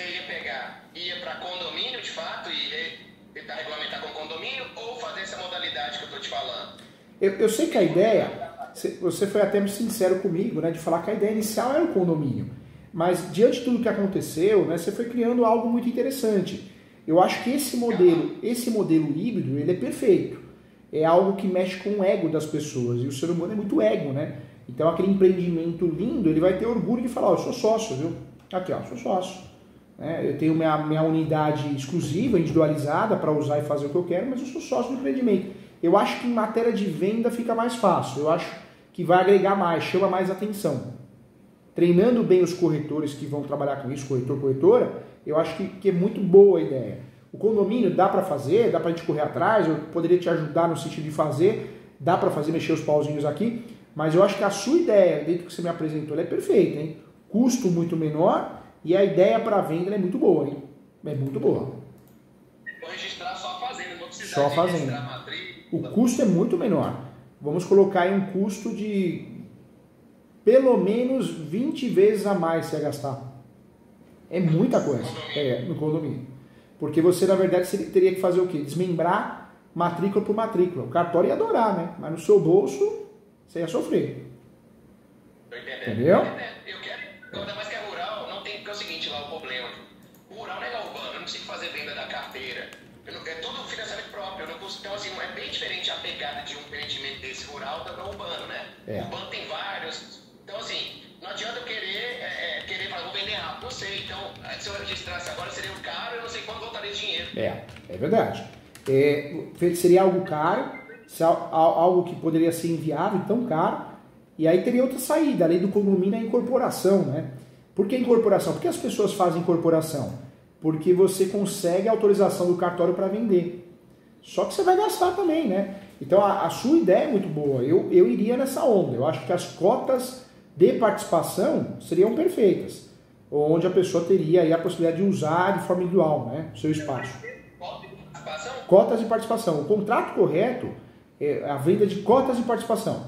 [SPEAKER 2] ia para condomínio de fato e tentar regulamentar com condomínio ou fazer essa modalidade que eu estou te falando?
[SPEAKER 1] Eu sei que a ideia, você foi até sincero comigo, né, de falar que a ideia inicial era o condomínio. Mas diante de tudo que aconteceu, né, você foi criando algo muito interessante. Eu acho que esse modelo híbrido, ele é perfeito. É algo que mexe com o ego das pessoas. E o ser humano é muito ego, né? Então aquele empreendimento lindo, ele vai ter orgulho de falar, eu sou sócio, viu? Aqui, ó, sou sócio. Eu tenho minha unidade exclusiva, individualizada, para usar e fazer o que eu quero, mas eu sou sócio do empreendimento. Eu acho que em matéria de venda fica mais fácil. Eu acho que vai agregar mais, chama mais atenção. Treinando bem os corretores que vão trabalhar com isso, corretor, corretora, eu acho que é muito boa a ideia. O condomínio dá para fazer, dá para a gente correr atrás, eu poderia te ajudar no sentido de fazer, dá para fazer, mexer os pauzinhos aqui, mas eu acho que a sua ideia, dentro do que você me apresentou, ela é perfeita, hein? Custo muito menor e a ideia para venda é muito boa, hein? É muito boa.
[SPEAKER 2] Vou registrar só a fazenda, não precisa
[SPEAKER 1] só a fazenda.
[SPEAKER 2] Registrar a matrícula.
[SPEAKER 1] O custo é muito menor. Vamos colocar aí um custo de pelo menos 20 vezes a mais você vai gastar. É muita coisa. No condomínio. Porque você, na verdade, teria que fazer o quê? Desmembrar matrícula por matrícula. O cartório ia adorar, né? Mas no seu bolso, você ia sofrer.
[SPEAKER 2] Tô entendendo.
[SPEAKER 1] Entendeu?
[SPEAKER 2] Eu quero, ainda mais que é rural, não tem, porque é o seguinte lá, o problema. O rural não é igual urbano, eu não consigo fazer venda da carteira. É tudo financiamento próprio. Eu não consigo, então, assim, é bem diferente a pegada de um empreendimento desse rural do urbano, né? O urbano tem vários. Então, assim, não adianta eu querer falar, vou vender rápido. Não sei. Então, se eu registrasse agora, seria um caro, eu não sei quanto voltaria esse dinheiro.
[SPEAKER 1] É verdade. Seria algo caro, algo que poderia ser inviável, tão caro. E aí teria outra saída, além do condomínio, a incorporação, né? Por que incorporação? Por que as pessoas fazem incorporação? Porque você consegue a autorização do cartório para vender. Só que você vai gastar também, né? Então a sua ideia é muito boa. Eu iria nessa onda. Eu acho que as cotas de participação seriam perfeitas. Onde a pessoa teria aí a possibilidade de usar de forma individual, né? O seu espaço. Cotas de participação. O contrato correto é a venda de cotas de participação.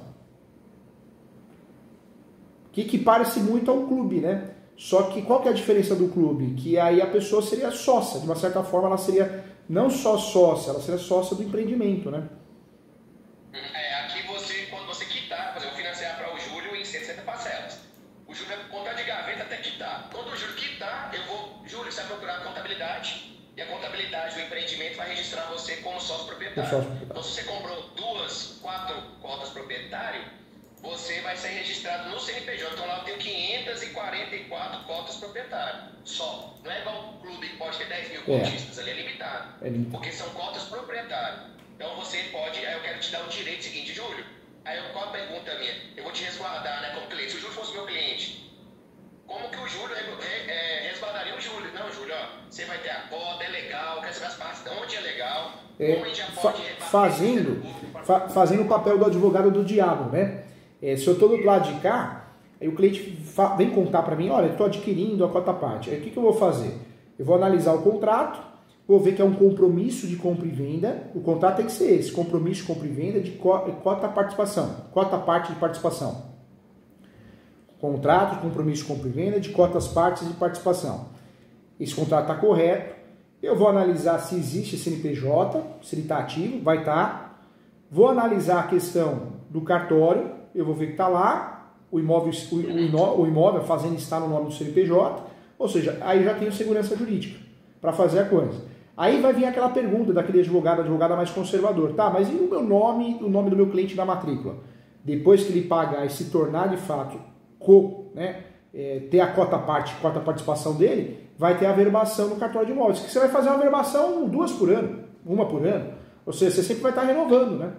[SPEAKER 1] Que parece muito a um clube, né? Só que qual que é a diferença do clube? Que aí a pessoa seria sócia, de uma certa forma ela seria não só sócia, ela seria sócia do empreendimento, né?
[SPEAKER 2] Aqui quando você quitar, por exemplo, financiar para o Júlio em 160 parcelas. O Júlio vai contar de gaveta até quitar. Quando o Júlio quitar, Júlio, você vai procurar a contabilidade e a contabilidade do empreendimento vai registrar você como sócio proprietário. Então se você comprou 4 cotas proprietário, você vai ser registrado no CNPJ. Então lá eu tenho 544 cotas proprietárias. Só. Não é igual um clube que pode ter 10 mil cotistas. Ali é limitado. Porque são cotas proprietárias. Então você pode... Aí eu quero te dar o direito seguinte, Júlio. Aí qual a pergunta minha? Eu vou te resguardar, né, como cliente. Se o Júlio fosse meu cliente, como que o Júlio resguardaria o Júlio? Não, Júlio, ó, você vai ter a cota, é legal, quer saber as partes, onde é legal, como a gente já pode...
[SPEAKER 1] Fazendo o papel do advogado do diabo, né? Se eu estou do lado de cá, aí o cliente vem contar para mim, olha, estou adquirindo a cota parte. Aí o que eu vou fazer? Eu vou analisar o contrato, vou ver que é um compromisso de compra e venda. O contrato tem que ser esse, compromisso de compra e venda de cota participação, cota parte de participação. Contrato, compromisso de compra e venda de cotas partes de participação. Esse contrato está correto. Eu vou analisar se existe CNPJ, se ele está ativo, vai estar. Vou analisar a questão do cartório. Eu vou ver que está lá, o imóvel, a fazenda está no nome do CNPJ, ou seja, aí já tenho segurança jurídica para fazer a coisa. Aí vai vir aquela pergunta daquele advogado mais conservador, tá, mas e o meu nome, o nome do meu cliente da matrícula? Depois que ele pagar e se tornar de fato ter a cota participação dele, vai ter a averbação no cartório de imóveis, que você vai fazer uma averbação 2 por ano, 1 por ano, ou seja, você sempre vai estar renovando, né?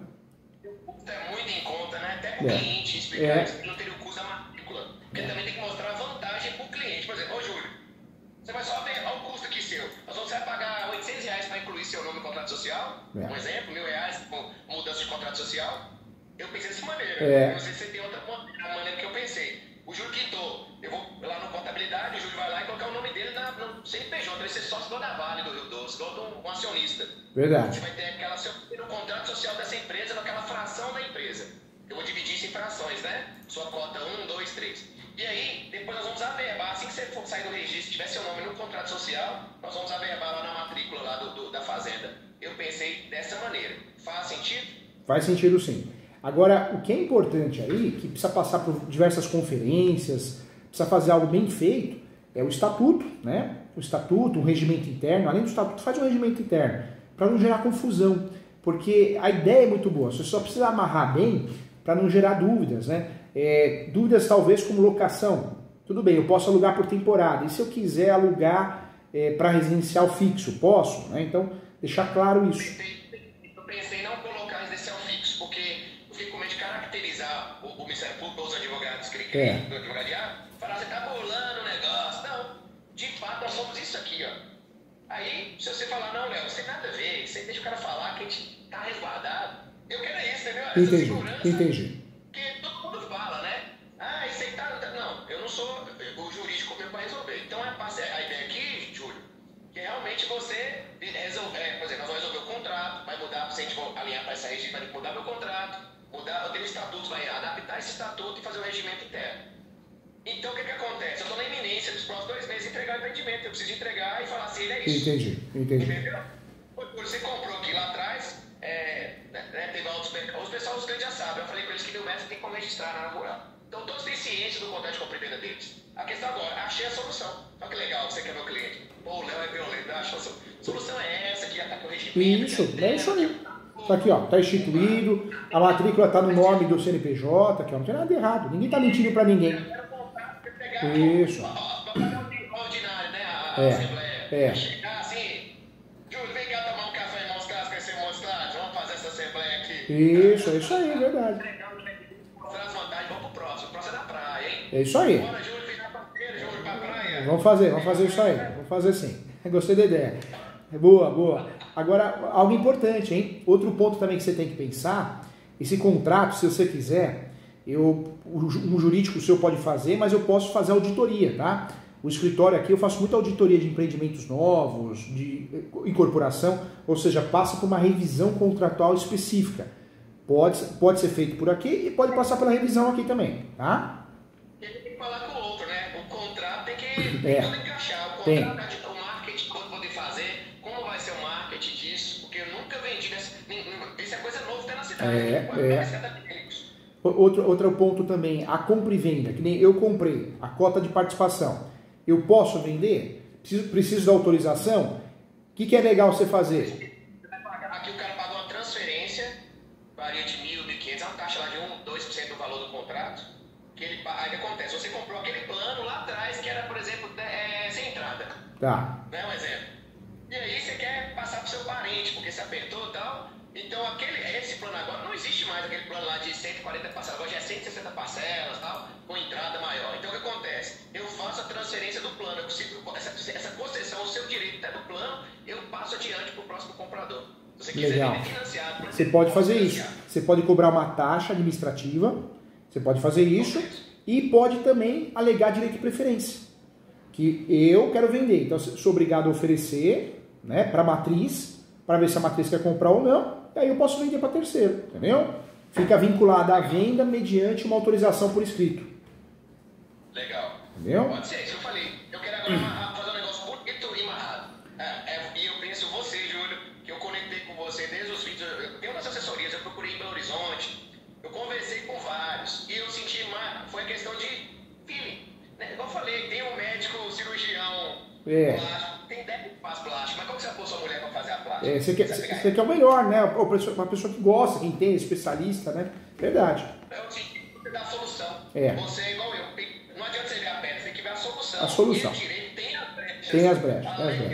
[SPEAKER 2] O cliente explicar isso, que não teria o custo da matrícula. Porque também tem que mostrar a vantagem para o cliente. Por exemplo, ô Júlio, você vai só ver, olha o custo aqui seu. Você vai pagar R$800 para incluir seu nome no contrato social. Um exemplo, R$1.000 por mudança de contrato social. Eu pensei dessa maneira. Não sei se você tem outra maneira que eu pensei. O Júlio quitou. Eu vou lá no contabilidade, o Júlio vai lá e colocar o nome dele no CNPJ. Vai ser sócio da Vale, do Rio Doce, um acionista.
[SPEAKER 1] Verdade.
[SPEAKER 2] Você vai ter aquela no contrato social dessa empresa, naquela fração da empresa. Eu vou dividir isso em frações, né? Sua cota 1, 2, 3. E aí, depois nós vamos averbar. Assim que você for sair do registro, tiver seu nome no contrato social, nós vamos averbar lá na matrícula lá da fazenda. Eu pensei dessa maneira. Faz sentido?
[SPEAKER 1] Faz sentido, sim. Agora, o que é importante aí, que precisa passar por diversas conferências, precisa fazer algo bem feito, é o estatuto, né? O estatuto, um regimento interno. Além do estatuto, faz um regimento interno, para não gerar confusão. Porque a ideia é muito boa, você só precisa amarrar bem para não gerar dúvidas, né? Dúvidas talvez como locação. Tudo bem, eu posso alugar por temporada. E se eu quiser alugar para residencial fixo, posso? Né? Então, deixar claro isso.
[SPEAKER 2] Eu pensei em não colocar residencial fixo, porque eu fiquei com medo de caracterizar o Ministério Público ou os advogados que ele queria, do advogado, falar, você está bolando o negócio. Não, de fato nós somos isso aqui, ó. Aí, se você falar, não, Léo, você tem nada a ver, você deixa o cara falar que a gente está resguardado. Eu quero isso, entendeu? Essa segurança.
[SPEAKER 1] Entendi.
[SPEAKER 2] Porque todo mundo fala, né? Ah, isso aí tá... Não, eu não sou o jurídico mesmo para resolver. Então, a ideia aqui, Júlio, que realmente você resolver, por exemplo, nós vamos resolver o contrato, vai mudar, se a gente for alinhar para essa regime, vai mudar meu contrato, eu tenho estatutos, vai adaptar esse estatuto e fazer o regimento interno. Então, o que acontece? Eu estou na iminência dos próximos 2 meses entregar o empreendimento. Eu preciso entregar e falar assim, ele é isso.
[SPEAKER 1] Entendi.
[SPEAKER 2] Entendeu? Você comprou aqui lá atrás, teve os pessoal, os clientes já sabem, eu falei com eles que no mestre tem como registrar na rural. Então todos têm ciência do contrato de compra e venda deles. A questão agora, achei a solução. Olha que legal, você quer meu cliente. Pô, o Léo é violento, acho a solução é essa, que já está com o regimento.
[SPEAKER 1] Isso, é isso aí. Tá aqui, ó, tá instituído, a matrícula tá no nome do CNPJ, aqui, ó, não tem nada de errado, ninguém tá mentindo pra ninguém. Isso.
[SPEAKER 2] Ordinário, né? A Assembleia. Chegar assim, Júlio, vem cá tomar um café em Moscas, conhecer Moscas, vamos fazer essa Assembleia aqui.
[SPEAKER 1] Isso, é isso aí, é verdade.
[SPEAKER 2] Mostrar as vantagens, vamos pro próximo. O próximo é da praia, hein?
[SPEAKER 1] É isso aí.
[SPEAKER 2] Bora, Júlio, vem na parceira, Júlio, pra praia.
[SPEAKER 1] Vamos fazer isso aí, vamos fazer sim. Gostei da ideia. Boa. Agora, algo importante, hein? Outro ponto também que você tem que pensar, esse contrato, se você quiser, um jurídico seu pode fazer, mas eu posso fazer auditoria, tá? O escritório aqui, eu faço muita auditoria de empreendimentos novos, de incorporação, ou seja, passa por uma revisão contratual específica. Pode ser feito por aqui e pode passar pela revisão aqui também, tá?
[SPEAKER 2] Ele tem que falar com o outro, né? O contrato tem que tudo encaixar. O contrato, o marketing, quando poder fazer, como vai ser o marketing disso? Porque eu nunca vendi, isso é coisa nova até na cidade.
[SPEAKER 1] Outro ponto também, a compra e venda, que nem eu comprei a cota de participação. Eu posso vender? Preciso da autorização? O que é legal você fazer?
[SPEAKER 2] Aqui o cara pagou uma transferência, varia de 1.000, 1.500, é uma taxa lá de 2% do valor do contrato. Aí o que acontece? Você comprou aquele plano lá atrás, que era, por exemplo, sem entrada.
[SPEAKER 1] Tá.
[SPEAKER 2] Não é um exemplo. E aí você quer passar pro seu parente, porque você apertou e tal. Então esse plano agora não existe mais, aquele plano lá de 140 parcelas, agora já é 160 parcelas, tal, com entrada maior. Então o que acontece? Eu faço a transferência do plano, eu consigo, essa concessão, o seu direito até do plano, eu passo adiante para o próximo comprador. Se você quiser vender financiado,
[SPEAKER 1] você pode fazer isso. Você pode cobrar uma taxa administrativa, você pode fazer isso e pode também alegar direito de preferência. Que eu quero vender, então eu sou obrigado a oferecer, né, para a matriz, para ver se a matriz quer comprar ou não, e aí eu posso vender para terceiro, entendeu? Fica vinculada à venda mediante uma autorização por escrito.
[SPEAKER 2] Legal.
[SPEAKER 1] Entendeu?
[SPEAKER 2] Pode ser, isso eu falei. Eu quero agora fazer um negócio bonito e amarrado. E eu penso você, Júlio, que eu conectei com você desde os vídeos. Eu tenho umas assessorias, eu procurei em Belo Horizonte, eu conversei com vários, e eu senti foi a questão de feeling. Né? Como eu falei, tem um médico cirurgião plástico, tem 10 que faz plástico, mas como você pôs sua mulher para fazer a plástica?
[SPEAKER 1] Você quer o melhor, né? Uma pessoa que gosta, que entende, especialista, né? Verdade.
[SPEAKER 2] Eu senti que você dá a solução. Você é igual eu. Não adianta você ver a pedra, você tem que ver a solução.
[SPEAKER 1] A solução.
[SPEAKER 2] E o direito tem as brechas.
[SPEAKER 1] Tem as brechas.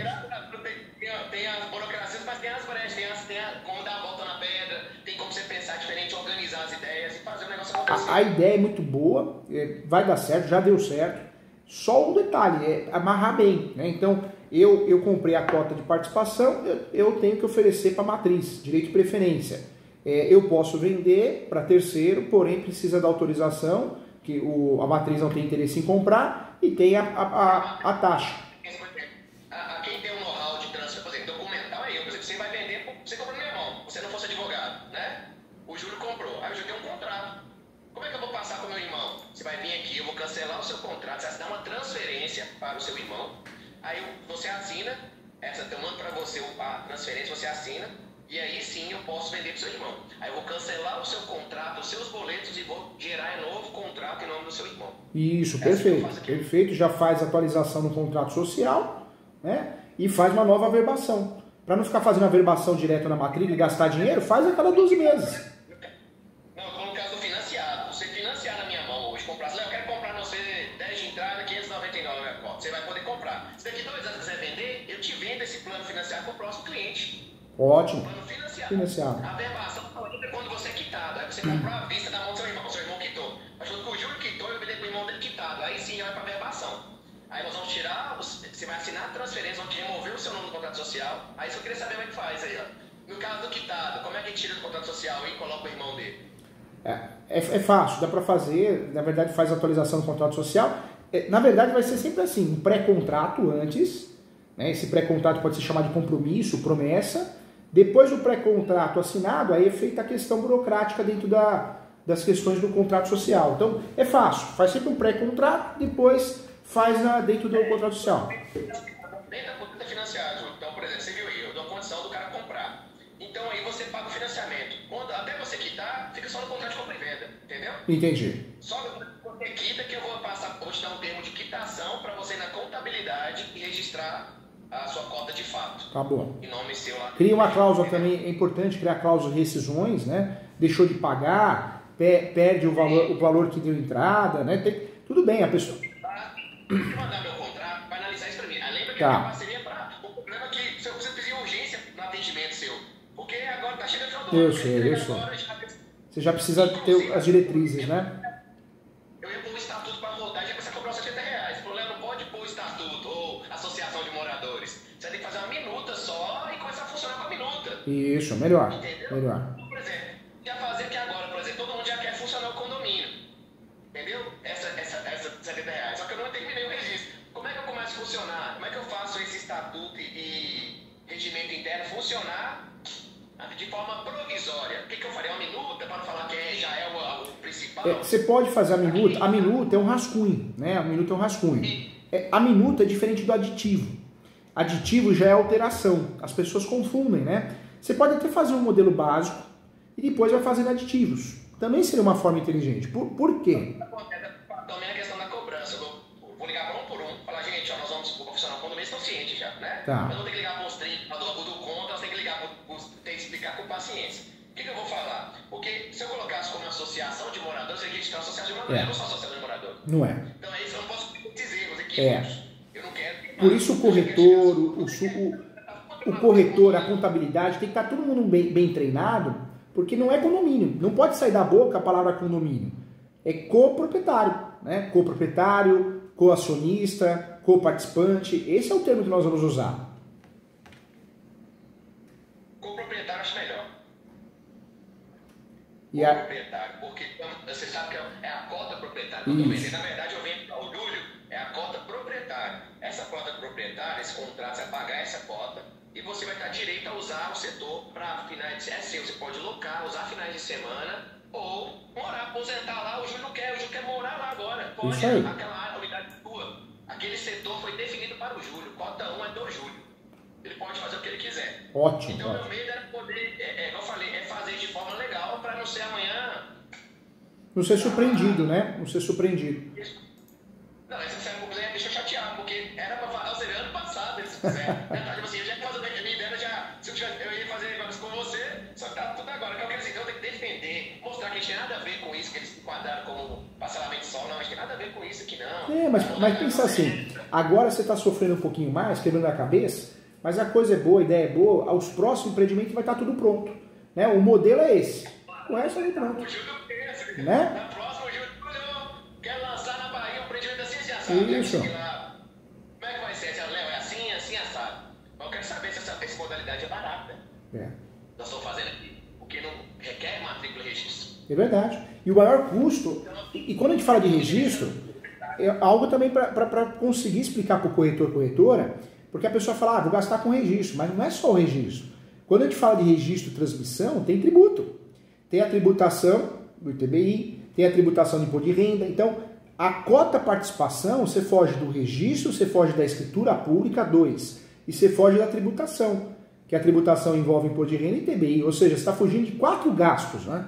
[SPEAKER 2] Tem as burocracias, mas tem as brechas. Tem como dar a volta na pedra, tem como você pensar diferente, organizar as ideias e fazer o negócio acontecer.
[SPEAKER 1] A ideia é muito boa, vai dar certo, já deu certo. Só um detalhe, é amarrar bem, né? Então, eu comprei a cota de participação, eu tenho que oferecer para a matriz, direito de preferência. Eu posso vender para terceiro, porém precisa da autorização, que a matriz não tem interesse em comprar, e tem a taxa.
[SPEAKER 2] Quem tem um know-how de transfer, por exemplo, documental é eu. Por exemplo, você vai vender, você comprou no meu irmão, você não fosse advogado, né? O Júlio comprou, aí eu já tenho um contrato. Como é que eu vou passar para o meu irmão? Você vai vir aqui, eu vou cancelar o seu contrato, você vai assinar uma transferência para o seu irmão, aí você assina, eu mando para você a transferência, você assina, e aí sim eu posso vender para o seu irmão. Aí eu vou cancelar o seu contrato, os seus boletos e vou gerar um novo contrato em nome do seu irmão.
[SPEAKER 1] Isso, perfeito. Perfeito, já faz atualização no contrato social, né? E faz uma nova averbação. Para não ficar fazendo averbação direto na matrícula e gastar dinheiro, faz a cada 12 meses.
[SPEAKER 2] Não, no caso do financiado, você financiar na minha mão hoje, comprar, eu quero comprar, não sei, 10 de entrada, 599 na minha conta. Você vai poder comprar. Se daqui 2 anos quiser vender, eu te vendo esse plano financiado para o próximo cliente.
[SPEAKER 1] Ótimo.
[SPEAKER 2] Plano financiado. A verbação é quando você é quitado. Aí você comprou a vista da mão do seu irmão quitou. Mas quando o Júlio quitou, eu vendei para o irmão dele quitado. Aí sim vai para a verbação. Aí nós vamos tirar, você vai assinar a transferência, vamos remover o seu nome do contrato social. Aí você queria saber como é que faz aí, ó. No caso do quitado, como é que tira do contrato social e coloca o irmão dele?
[SPEAKER 1] É fácil, dá para fazer. Na verdade, faz a atualização do contrato social. Na verdade, vai ser sempre assim: um pré-contrato antes. Né? Esse pré-contrato pode ser chamado de compromisso, promessa. Depois do pré-contrato assinado, aí é feita a questão burocrática dentro das questões do contrato social. Então, é fácil. Faz sempre um pré-contrato, depois faz dentro do contrato social.
[SPEAKER 2] fica só no contrato de compra e venda, entendeu?
[SPEAKER 1] Entendi.
[SPEAKER 2] Só você quita que eu vou te dar um termo de quitação para você ir na contabilidade e registrar a sua cota de fato.
[SPEAKER 1] Tá bom.
[SPEAKER 2] Em nome seu lá.
[SPEAKER 1] Cria uma cláusula também, é importante criar cláusula de rescisões, né? Deixou de pagar, perde o valor que deu entrada, né? Tudo bem, a pessoa...
[SPEAKER 2] Se mandar meu contrato, vai analisar isso para mim. Lembra que
[SPEAKER 1] Tá.
[SPEAKER 2] a minha parceria é para... O problema é que você precisa de urgência no atendimento seu. Porque agora tá chegando o final do ano.
[SPEAKER 1] Eu sei. Você já precisa ter as diretrizes, né?
[SPEAKER 2] Eu ia pôr o estatuto para voltar e já começar a cobrar os R$70. O problema não pode pôr o estatuto ou associação de moradores. Você vai ter que fazer uma minuta só e começar a funcionar com a minuta.
[SPEAKER 1] Isso, melhor.
[SPEAKER 2] Entendeu?
[SPEAKER 1] Melhor.
[SPEAKER 2] Por exemplo, já fazer que agora, por exemplo, todo mundo já quer funcionar o condomínio. Entendeu? Essa R$70. Só que eu não terminei o registro. Como é que eu começo a funcionar? Como é que eu faço esse estatuto e regimento interno funcionar de forma provisória? O que eu faria? Uma minuta para não falar que já é o principal?
[SPEAKER 1] Você pode fazer a minuta é um rascunho, né? A minuta é um rascunho. A minuta é diferente do aditivo. Aditivo já é alteração. As pessoas confundem, né? Você pode até fazer um modelo básico e depois vai fazendo aditivos. Também seria uma forma inteligente. Por quê?
[SPEAKER 2] Também a questão da cobrança. Eu vou ligar para um por um. Falar, gente, ó, nós vamos funcionar o condomínio, estão cientes já, né?
[SPEAKER 1] Tá.
[SPEAKER 2] Eu não tenho que ligar para os 30, do conta, nós temos que ligar tem que explicar com paciência. O que eu vou falar? Porque se eu colocasse como associação de moradores, eu registrar uma associação de moradores. Eu não sou associação de moradores.
[SPEAKER 1] Não é.
[SPEAKER 2] Então é isso, eu não posso ter esses erros aqui. Eu não quero.
[SPEAKER 1] Por isso o corretor, a contabilidade, tem que estar todo mundo bem treinado, porque não é condomínio. Não pode sair da boca a palavra condomínio. É coproprietário, né? Coproprietário, coacionista, coparticipante. Esse é o termo que nós vamos usar.
[SPEAKER 2] Coproprietário acho melhor.
[SPEAKER 1] E
[SPEAKER 2] Coproprietário, porque você sabe que é a cota proprietária do condomínio. Na verdade, eu venho para o Júlio, é a cota proprietária. Essa cota proprietária, esse contrato, você vai pagar essa cota e você vai ter direito a usar o setor para finais de semana. É seu, você pode locar, usar finais de semana ou morar, aposentar lá. O Júlio não quer, o Júlio quer morar lá agora. Pode,
[SPEAKER 1] isso aí.
[SPEAKER 2] aquela área, unidade tua. Aquele setor foi definido para o Júlio. Cota 1 é do Júlio. Ele pode fazer o que ele quiser.
[SPEAKER 1] Ótimo.
[SPEAKER 2] Então, meu medo era poder, como eu falei, fazer de forma legal para não ser amanhã.
[SPEAKER 1] Não ser surpreendido, né? Não ser surpreendido.
[SPEAKER 2] Não, esse sério me deixa chateado, porque era para fazer ano passado, se quiser. Tipo assim, eu já ia fazer a minha ideia, se eu ia fazer negócio com você, só que tá tudo agora. Que eu quero dizer, então eu tenho que defender, mostrar que não tem nada a ver com isso, que eles se enquadraram como parcelamento de sol, não, mas tem nada a ver com isso aqui não.
[SPEAKER 1] Mas pensa assim, agora você está sofrendo um pouquinho mais, quebrando a cabeça, mas a coisa é boa, a ideia é boa, aos próximos empreendimentos vai estar tudo pronto. Né? O modelo é esse. O resto é pronto.
[SPEAKER 2] O Júlio pensa,
[SPEAKER 1] né?
[SPEAKER 2] Na próxima, o Júlio quer lançar na Bahia um empreendimento assim, assim, assado.
[SPEAKER 1] Isso.
[SPEAKER 2] Como é que vai ser? Léo, é assim, assim, assado. Mas eu quero saber se essa modalidade é barata. Nós estamos fazendo aqui. Porque não requer matrícula e registro.
[SPEAKER 1] É verdade. E o maior custo, e quando a gente fala de registro, é algo também para conseguir explicar para o corretora, porque a pessoa fala, vou gastar com registro, mas não é só o registro. Quando a gente fala de registro e transmissão, tem tributo. Tem a tributação do ITBI, tem a tributação de imposto de renda. Então, a cota participação, você foge do registro, você foge da escritura pública, 2. E você foge da tributação, que a tributação envolve imposto de renda e ITBI. Ou seja, você está fugindo de 4 gastos, né?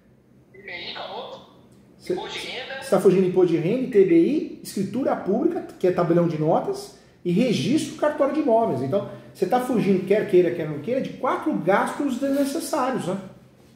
[SPEAKER 2] ITBI, acabou.
[SPEAKER 1] Imposto de renda. Você está fugindo de imposto de renda, ITBI, escritura pública, que é tabelão de notas, e registro cartório de imóveis. Então, você está fugindo, quer queira, quer não queira, de 4 gastos desnecessários, né?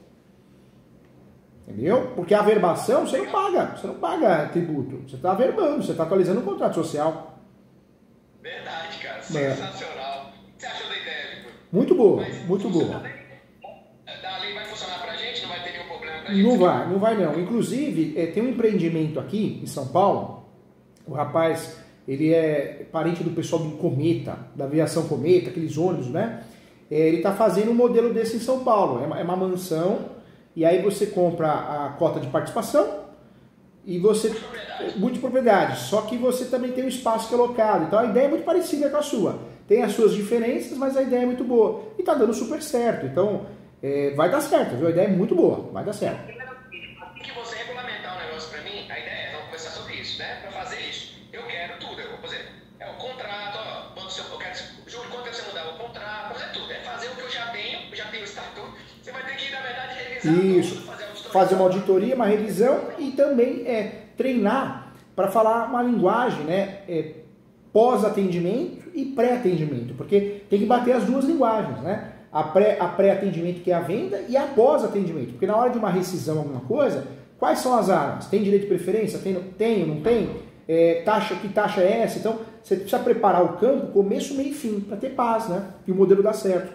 [SPEAKER 1] Entendeu? Porque a averbação você não paga tributo. Você está averbando, você está atualizando o contrato social.
[SPEAKER 2] Verdade, cara. Sensacional. O que você achou da ideia, Vitor?
[SPEAKER 1] Muito boa, muito boa.
[SPEAKER 2] A lei vai funcionar pra gente? Não vai ter nenhum problema pra gente?
[SPEAKER 1] Não vai não. Inclusive, tem um empreendimento aqui em São Paulo. O rapaz, ele é parente do pessoal do Cometa, da aviação Cometa, aqueles ônibus, né? Ele está fazendo um modelo desse em São Paulo. É uma mansão. E aí você compra a cota de participação e você... Muitas propriedades. Só que você também tem um espaço que é locado. Então a ideia é muito parecida com a sua. Tem as suas diferenças, mas a ideia é muito boa. E está dando super certo. Então vai dar certo, viu? A ideia é muito boa. Vai dar certo.
[SPEAKER 2] Tem que você regulamentar um negócio para mim. A ideia é, vamos conversar sobre isso, né? Para fazer isso. Eu quero tudo. Eu vou fazer o contrato, ó. Eu quero, Júlio, quanto tempo você mudar o contrato? Fazer tudo. É fazer o que eu já tenho o estatuto. Você vai ter que, na verdade, revisar tudo, fazer o
[SPEAKER 1] fazer uma auditoria, uma revisão e também treinar para falar uma linguagem, né, pós-atendimento e pré-atendimento, porque tem que bater as duas linguagens, né? A pré-atendimento, que é a venda, e a pós-atendimento, porque na hora de uma rescisão, alguma coisa, quais são as armas? Tem direito de preferência? Tem ou não tem? Que taxa é essa? Então, você precisa preparar o campo, começo, meio e fim, para ter paz, né? E o modelo dá certo.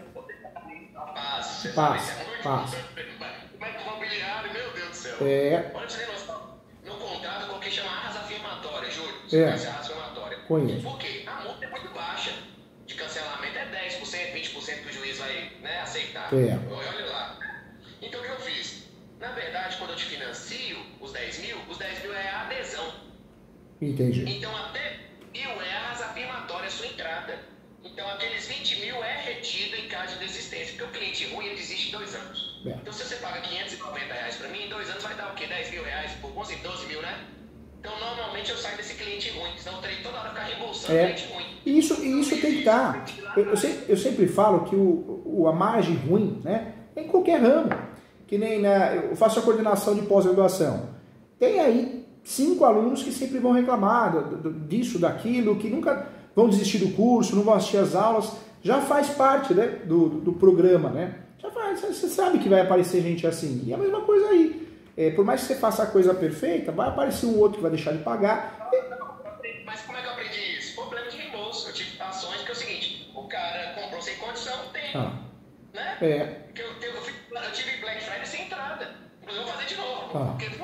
[SPEAKER 1] Paz.
[SPEAKER 2] Mas imobiliário, meu Deus do céu. Olha pra você ter noção, no contrato eu coloquei chamar arras afirmatórias, Júlio. Você conhece arras afirmatórias?
[SPEAKER 1] Conheço.
[SPEAKER 2] Porque a multa é muito baixa. De cancelamento é 10%, 20% que o juiz vai, né, aceitar. Olha lá. Então o que eu fiz? Na verdade, quando eu te financio os 10 mil é a adesão.
[SPEAKER 1] Entendi.
[SPEAKER 2] Então até 1.000 é a afirmatória, a sua entrada. Então aqueles 20 mil é retido em caso de desistência. Porque o cliente ruim, ele desiste em 2 anos. Então se você paga R$590 para mim, em 2 anos vai dar o quê? 10 mil reais por 11, 12 mil, né? Então normalmente eu saio desse cliente ruim, senão eu terei toda hora ficar reembolsando cliente ruim.
[SPEAKER 1] Isso tem que estar. Eu sempre falo que a margem ruim, né, é em qualquer ramo. Que nem eu faço a coordenação de pós-graduação. Tem aí 5 alunos que sempre vão reclamar disso, daquilo, que nunca vão desistir do curso, não vão assistir às aulas. Já faz parte, né, do programa, né? Já faz, você sabe que vai aparecer gente assim. E a mesma coisa aí. Por mais que você faça a coisa perfeita, vai aparecer um outro que vai deixar de pagar.
[SPEAKER 2] Mas como é que eu aprendi isso? Problema de reembolso. Eu tive ações que é o seguinte, o cara comprou sem condição, tem. Né? Porque eu tive Black Friday sem entrada. Inclusive eu vou fazer de novo. Porque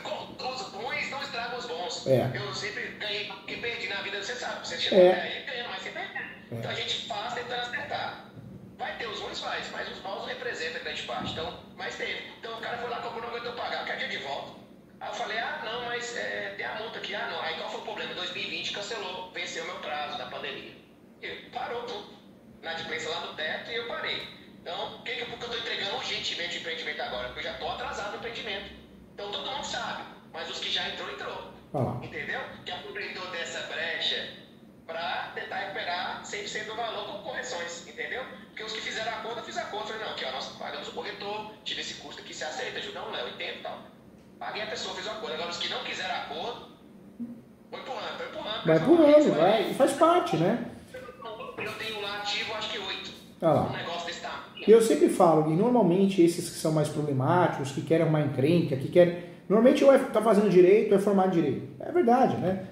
[SPEAKER 2] os ruins não estragam os bons. Eu sempre ganhei, que perdi na vida, você sabe. Você chegou até aí ganhando, mas você perde. Então a gente faz tentando acertar. Vai ter os ruins, mas os maus representam a grande parte. Então, mas teve. Então o cara foi lá, comprou, não aguentou pagar, quer dia de volta. Aí eu falei, não, mas tem a multa aqui, não. Aí qual foi o problema? Em 2020 cancelou, venceu o meu prazo da pandemia. E parou tudo. Na dispensa lá no teto e eu parei. Então, por que eu estou entregando urgentemente o empreendimento agora? Porque eu já estou atrasado no empreendimento. Então todo mundo sabe, mas os que já entrou. Entendeu? Que aproveitou dessa brecha para tentar recuperar 100% do valor com correções, entendeu? Porque os que fizeram a conta, eu fiz a conta. Falei, não, aqui ó, nós pagamos o corretor, tive esse custo aqui, você aceita, ajuda? Não, eu entendo e tal. Paguei a pessoa, fez o acordo. Agora os que não quiseram acordo, vou empurrando.
[SPEAKER 1] Vai empurrando, vai. E faz parte, né?
[SPEAKER 2] Eu tenho lá ativo, acho que 8.
[SPEAKER 1] Um negócio desse tamanho. E eu sempre falo, e normalmente esses que são mais problemáticos, que querem arrumar encrenca, que querem... Normalmente ou tá fazendo direito ou é formado em direito. É verdade, né?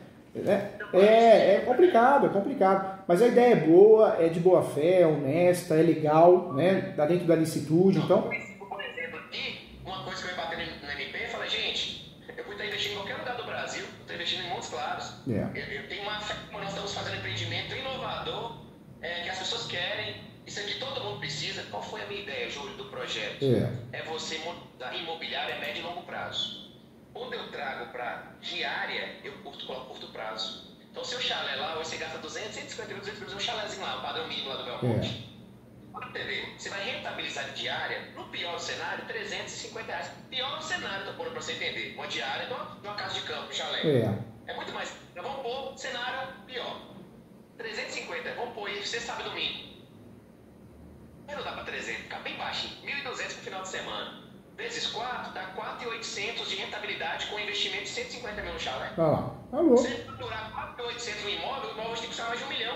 [SPEAKER 1] É complicado. Mas a ideia é boa, é de boa fé, é honesta, é legal, né? Dá dentro da licitude, então...
[SPEAKER 2] Por exemplo, aqui, uma coisa que eu ia bater no MP, eu falei, gente, eu vou estar investindo em qualquer lugar do Brasil, estou investindo em Montes Claros. Eu tenho uma fé, nós estamos fazendo empreendimento inovador, que as pessoas querem, isso aqui todo mundo precisa. Qual foi a minha ideia, Júlio, do projeto? É você montar imobiliário a médio e longo prazo. Quando eu trago para diária, eu coloco curto prazo. Então, seu chalé lá, hoje você gasta 200, 150 mil, 200 mil, um chalézinho lá, o padrão mínimo lá do Belmonte. Você vai rentabilizar de diária, no pior cenário, R$350. Pior cenário, tô pondo para você entender. Uma diária de uma casa de campo, um chalé. É muito mais. Então, vamos pôr cenário pior. 350, vamos pôr aí, você sabe do mínimo. Mas não dá para 300, fica bem baixinho. 1.200 pro final de semana. Vezes 4, dá 4.800 de rentabilidade com investimento de 150 mil no chalé.
[SPEAKER 1] Alô.
[SPEAKER 2] Se você faturar 4.800 no imóvel, o imóvel tem que custar mais de 1 milhão.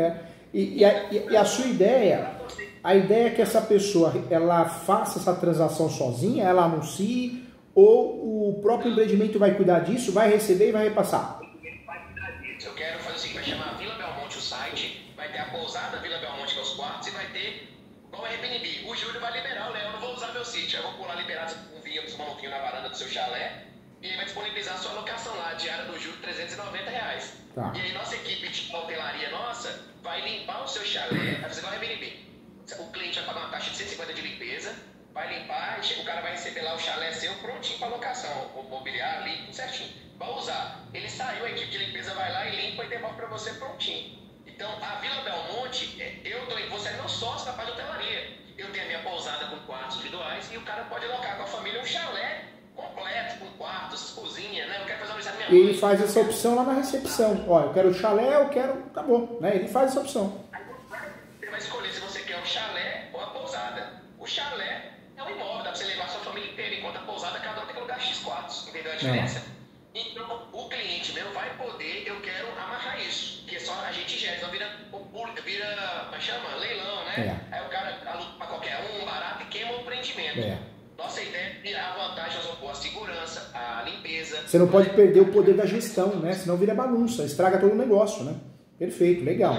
[SPEAKER 1] E a sua ideia, a ideia é que essa pessoa, ela faça essa transação sozinha, ela anuncie, ou o próprio empreendimento vai cuidar disso, vai receber e vai repassar?
[SPEAKER 2] Eu quero fazer o seguinte, vai chamar Vila Belmonte o site, vai ter a pousada Vila Belmonte, que é os quartos, e vai ter igual o Airbnb. O Júlio vai liberar, o Léo, eu não vou usar meu sítio, eu vou pular liberar um vinho, um maluquinho na varanda do seu chalé, e ele vai disponibilizar a sua alocação lá, a diária do Júlio, R$390. E aí nossa equipe de hotelaria nossa vai limpar o seu chalé, vai fazer igual o Airbnb. O cliente vai pagar uma taxa de 150 de limpeza, vai limpar, o cara vai receber lá o chalé seu prontinho para locação, o mobiliário limpo, certinho. Vai usar. Ele saiu, a equipe de limpeza vai lá e limpa e devolve para você prontinho. Então, a Vila Belmonte, você é meu sócio da parte de hotelaria. Eu tenho a minha pousada com quartos individuais e o cara pode alocar com a família um chalé completo, com quartos, cozinha, né? Eu quero fazer uma visita minha mãe.
[SPEAKER 1] Ele faz essa opção lá na recepção. Eu quero chalé, eu quero... Acabou, né? Ele faz essa opção.
[SPEAKER 2] Você vai escolher se você quer o chalé ou a pousada. O chalé é um imóvel, dá pra você levar a sua família inteira, enquanto a pousada cada um a diferença? Então, o cliente meu vai poder, eu quero amarrar isso, que é só a gente gera, então vira, como chama? Leilão, né? Aí o cara aluga para qualquer um, barato, e queima o empreendimento. Nossa ideia é virar a vantagem, nós vamos pôr a segurança, a limpeza.
[SPEAKER 1] Você não pode perder o poder da gestão, né? Senão vira bagunça, estraga todo o negócio, né? Perfeito, legal.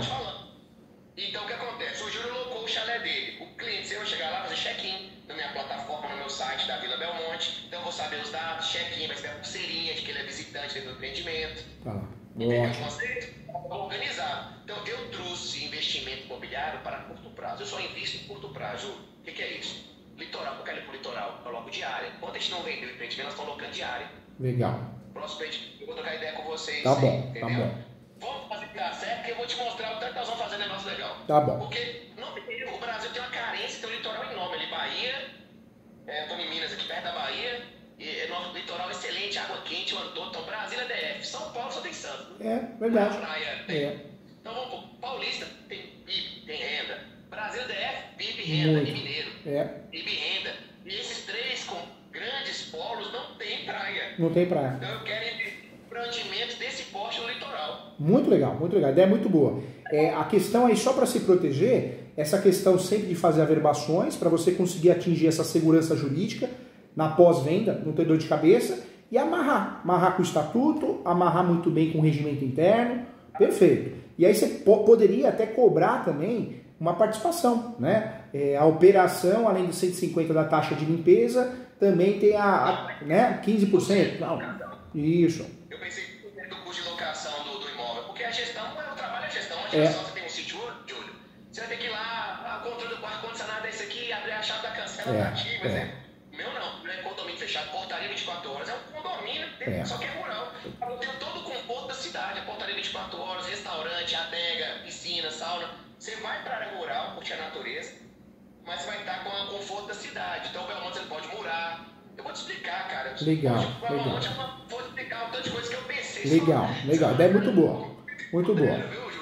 [SPEAKER 2] Então o que acontece? O Júlio locou o chalé dele. O cliente, você vai chegar lá, fazer check-in na minha plataforma, no meu site da Vila Belmonte. Então eu vou saber os dados, check-in, vai ser a pulseirinha de que ele é visitante dentro do empreendimento. Entendeu o conceito? Organizado. Então eu trouxe investimento imobiliário para curto prazo. Eu só invisto em curto prazo. O que é isso? Litoral, porque ele é pro litoral, eu coloco diária. Enquanto a gente não vendeu o empreendimento, nós estamos colocando diária.
[SPEAKER 1] Legal.
[SPEAKER 2] Próximo empreendimento, eu vou trocar ideia com vocês.
[SPEAKER 1] Tá bom,
[SPEAKER 2] entendeu?
[SPEAKER 1] tá bom.
[SPEAKER 2] Vamos fazer dar certo, porque eu vou te mostrar o tanto que nós vamos fazer negócio legal.
[SPEAKER 1] Tá bom.
[SPEAKER 2] Porque o Brasil tem uma carência, tem um litoral enorme ali, Bahia, estou em Minas, aqui perto da Bahia, e nosso litoral excelente, água quente, o ano todo. Então, Brasília é DF, São Paulo só tem Santos.
[SPEAKER 1] Verdade.
[SPEAKER 2] Praia, Então, vamos pôr, Paulista tem PIB, tem renda. Brasília DF, PIB, renda, e Mineiro. PIB, renda. E esses três com grandes polos não tem praia.
[SPEAKER 1] Não tem praia.
[SPEAKER 2] Então, eu quero empreendimentos desse porte no litoral.
[SPEAKER 1] Muito legal, muito legal. A ideia é muito boa. A questão aí, só para se proteger, essa questão sempre de fazer averbações, para você conseguir atingir essa segurança jurídica na pós-venda, não ter dor de cabeça, e amarrar com o estatuto, amarrar muito bem com o regimento interno, perfeito. E aí você poderia até cobrar também uma participação, né? A operação, além dos 150 da taxa de limpeza, também tem né, 15%. Não, isso.
[SPEAKER 2] Eu pensei do custo de locação do imóvel, porque a gestão, o trabalho é a gestão. A gestão, você tem um sítio, Júlio, você vai ter que ir lá, controle do ar-condicionado é esse aqui, abrir a chave da cancela ativa, exemplo. Meu não é condomínio fechado, portaria 24 horas, é um condomínio, só que é rural. Eu tenho todo o conforto da cidade, a portaria 24 horas, restaurante, adega, piscina, sauna. Você vai para a área rural, curtir a natureza, mas você vai estar com o conforto da cidade. Então o Belmonte você pode morar. Eu vou te explicar, cara.
[SPEAKER 1] Legal.
[SPEAKER 2] Vou te explicar um tanto de coisa que eu pensei.
[SPEAKER 1] Legal. A ideia é muito boa. Muito boa.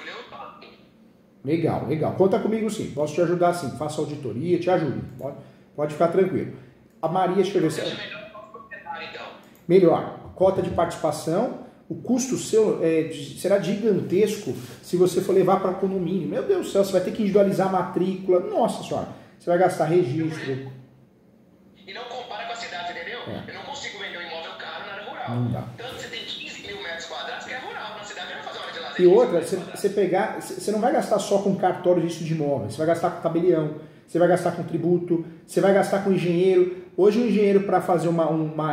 [SPEAKER 1] Legal. Conta comigo sim. Posso te ajudar sim. Faça auditoria, te ajudo. Pode ficar tranquilo. A Maria escreveu... Melhor. Cota de participação. O custo seu será gigantesco se você for levar para condomínio. Meu Deus do céu, você vai ter que individualizar a matrícula. Nossa senhora. Você vai gastar registro.
[SPEAKER 2] E não compara com a cidade, entendeu? Eu não consigo vender um imóvel caro na área rural.
[SPEAKER 1] Não dá.
[SPEAKER 2] Tanto você tem 15 mil metros quadrados que é rural. Na cidade eu não fazer uma área de lazer.
[SPEAKER 1] E outra, você não vai gastar só com cartório de registro de imóveis. Você vai gastar com tabelião, você vai gastar com tributo, você vai gastar com engenheiro. Hoje um engenheiro para fazer uma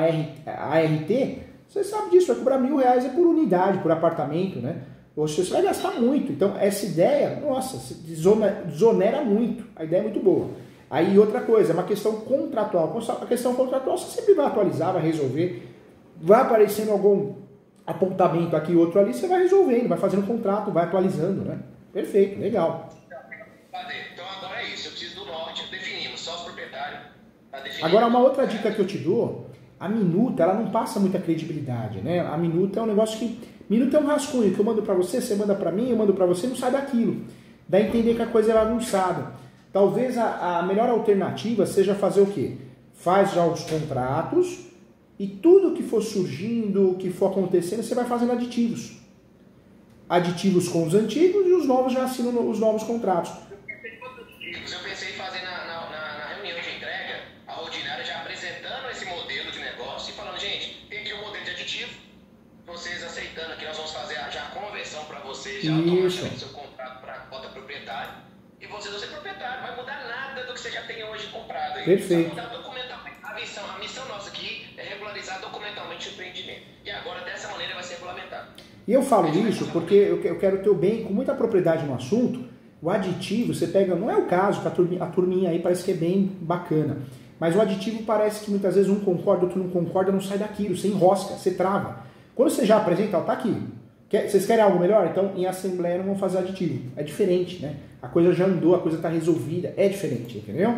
[SPEAKER 1] ART, você sabe disso, vai cobrar R$1.000 por unidade, por apartamento, né? Você vai gastar muito. Então essa ideia, nossa, desonera muito. A ideia é muito boa. Aí outra coisa, é uma questão contratual. A questão contratual você sempre vai atualizar, vai resolver. Vai aparecendo algum apontamento aqui, outro ali, você vai resolvendo, vai fazendo contrato, vai atualizando, né? Perfeito, legal.
[SPEAKER 2] Então agora é isso, eu preciso do norte, definimos, sócio proprietário.
[SPEAKER 1] Agora uma outra dica que eu te dou, a minuta, ela não passa muita credibilidade, né? A minuta é um negócio que... Minuta é um rascunho que eu mando pra você manda pra mim, eu mando pra você, não sai daquilo. Dá a entender que a coisa é bagunçada. Talvez a melhor alternativa seja fazer o quê? Faz já os contratos e tudo que for surgindo, que for acontecendo, você vai fazendo aditivos. Aditivos com os antigos e os novos já assinam os novos contratos.
[SPEAKER 2] Eu pensei em fazer na reunião de entrega, a ordinária já apresentando esse modelo de negócio e falando, gente, tem aqui o modelo de aditivo, vocês aceitando aqui, nós vamos fazer já a conversão para vocês, já automaticamente seu contrato para a cota proprietária. E vocês vão ser proprietários, não vai mudar nada do que você já tem hoje comprado. Aí.
[SPEAKER 1] Perfeito.
[SPEAKER 2] Só mudar documentalmente. A missão nossa aqui é regularizar documentalmente o empreendimento. E agora, dessa maneira, vai ser regulamentado.
[SPEAKER 1] E eu falo isso porque eu quero ter o bem com muita propriedade no assunto. O aditivo, você pega, não é o caso, que a turminha aí parece que é bem bacana. Mas o aditivo parece que muitas vezes um concorda, outro não concorda, não sai daquilo, você enrosca, você trava. Quando você já apresenta, ó, tá aqui. Vocês querem algo melhor? Então, em assembleia não vão fazer aditivo. É diferente, né? A coisa já andou, a coisa está resolvida. É diferente, entendeu?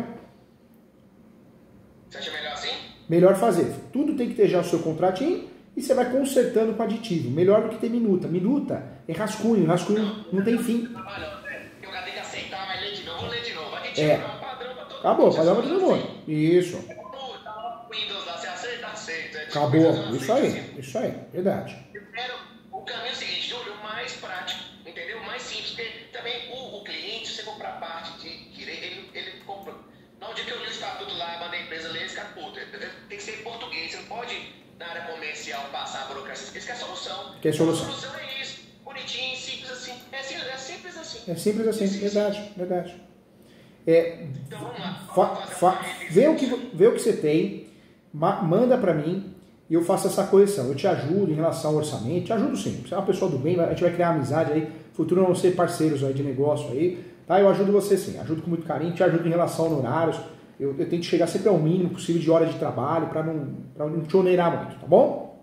[SPEAKER 2] Você acha melhor assim?
[SPEAKER 1] Melhor fazer. Tudo tem que ter já o seu contratinho e você vai consertando com aditivo. Melhor do que ter minuta. Minuta é rascunho. Rascunho não tem fim.
[SPEAKER 2] Eu já tenho que aceitar, mas ler de novo. Vou ler de novo. Aditivo é um padrão para todo mundo.
[SPEAKER 1] Acabou, padrão para todo mundo. Isso.
[SPEAKER 2] Windows lá, você aceita? Aceita.
[SPEAKER 1] Acabou. Isso aí, verdade.
[SPEAKER 2] Eu quero o caminho seguinte, Júlio, mais prático, entendeu? Mais simples, porque também o cliente, se você for para a parte de direito, ele compra. No dia que eu li o estatuto lá, mandei a empresa ler, esse cara, puta, tem que ser em português, você não pode, na área comercial, passar a burocracia. Isso que é a solução.
[SPEAKER 1] Que é a solução?
[SPEAKER 2] A solução é isso, bonitinho, simples assim. É simples assim.
[SPEAKER 1] É simples assim, verdade.
[SPEAKER 2] Então vamos lá.
[SPEAKER 1] Vê o que você tem, manda para mim e eu faço essa correção. Eu te ajudo em relação ao orçamento, te ajudo sim. Você é uma pessoa do bem, a gente vai criar amizade aí, futuro vamos ser parceiros aí de negócio aí, tá? Eu ajudo você sim, ajudo com muito carinho, te ajudo em relação a honorários. Eu tento chegar sempre ao mínimo possível de horas de trabalho para não te onerar muito, tá bom?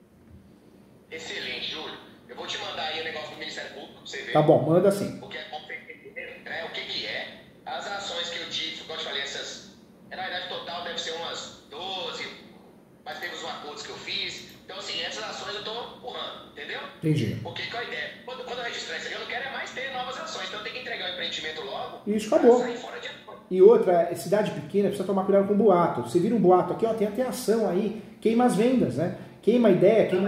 [SPEAKER 2] Excelente, Júlio. Eu vou te mandar aí o negócio do Ministério Público pra você ver.
[SPEAKER 1] Tá bom, manda sim.
[SPEAKER 2] O que é o que é. As ações que eu tive, como eu te falei, essas. Na verdade, total deve ser umas 12, mas teve os acordos que eu fiz. Então, assim, essas ações eu tô empurrando, entendeu?
[SPEAKER 1] Entendi.
[SPEAKER 2] Porque qual a ideia? Quando eu registrar isso aqui, eu não quero é mais ter novas ações. Então, eu tenho que entregar o empreendimento logo.
[SPEAKER 1] Isso, acabou.
[SPEAKER 2] Sair fora de...
[SPEAKER 1] E outra, cidade pequena, precisa tomar cuidado com boato. Você vira um boato aqui, ó, tem até ação aí, queima as vendas, né? Queima a ideia, queima...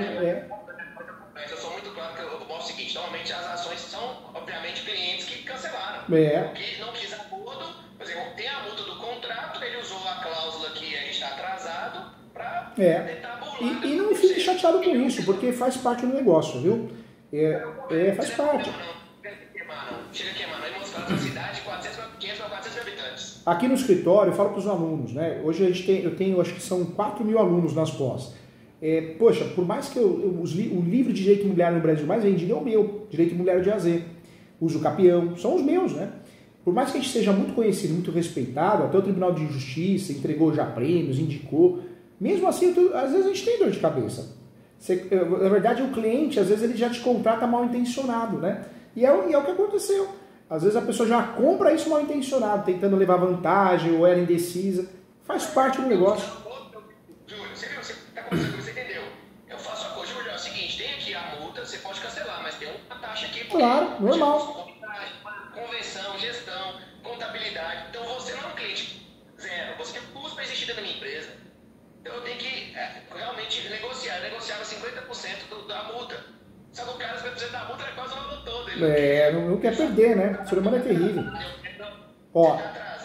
[SPEAKER 2] Eu sou muito claro que eu mostro o seguinte, normalmente as ações são, obviamente, clientes que cancelaram. Que não quis acordo, por exemplo, tem a multa do contrato, ele usou a cláusula que a gente está atrasado para tentar burlar.
[SPEAKER 1] E não fique chateado com isso, porque faz parte do negócio, viu? Faz parte.
[SPEAKER 2] Chega a queimar, não. E mostrar a cidade de 500 a 400 habitantes.
[SPEAKER 1] Aqui no escritório, eu falo para os alunos, né? Hoje eu tenho, acho que são 4.000 alunos nas pós. Poxa, por mais que o livro de direito imobiliário no Brasil mais vendido é o meu, direito imobiliário de AZ. Uso Capião, são os meus, né? Por mais que a gente seja muito conhecido, muito respeitado, até o Tribunal de Justiça entregou já prêmios, indicou, mesmo assim, às vezes a gente tem dor de cabeça. Na verdade, o cliente, às vezes, ele já te contrata mal intencionado, né? E é o que aconteceu. Às vezes a pessoa já compra isso mal intencionado, tentando levar vantagem ou era indecisa. Faz parte do negócio.
[SPEAKER 2] Júlio, você viu? Você está conversando, você entendeu? Eu faço a coisa, Júlio, é o seguinte, tem aqui a multa, você pode cancelar, mas tem uma taxa aqui.
[SPEAKER 1] Claro, normal.
[SPEAKER 2] Convenção, gestão, contabilidade. Então você não é um cliente zero, você tem custo para existir dentro da minha empresa. Então eu tenho que realmente negociar. Eu negociava 50% da multa. Só que o cara, 50% da multa, é quase o ano todo.
[SPEAKER 1] Não quer perder, né? O ser humano é terrível. Ó,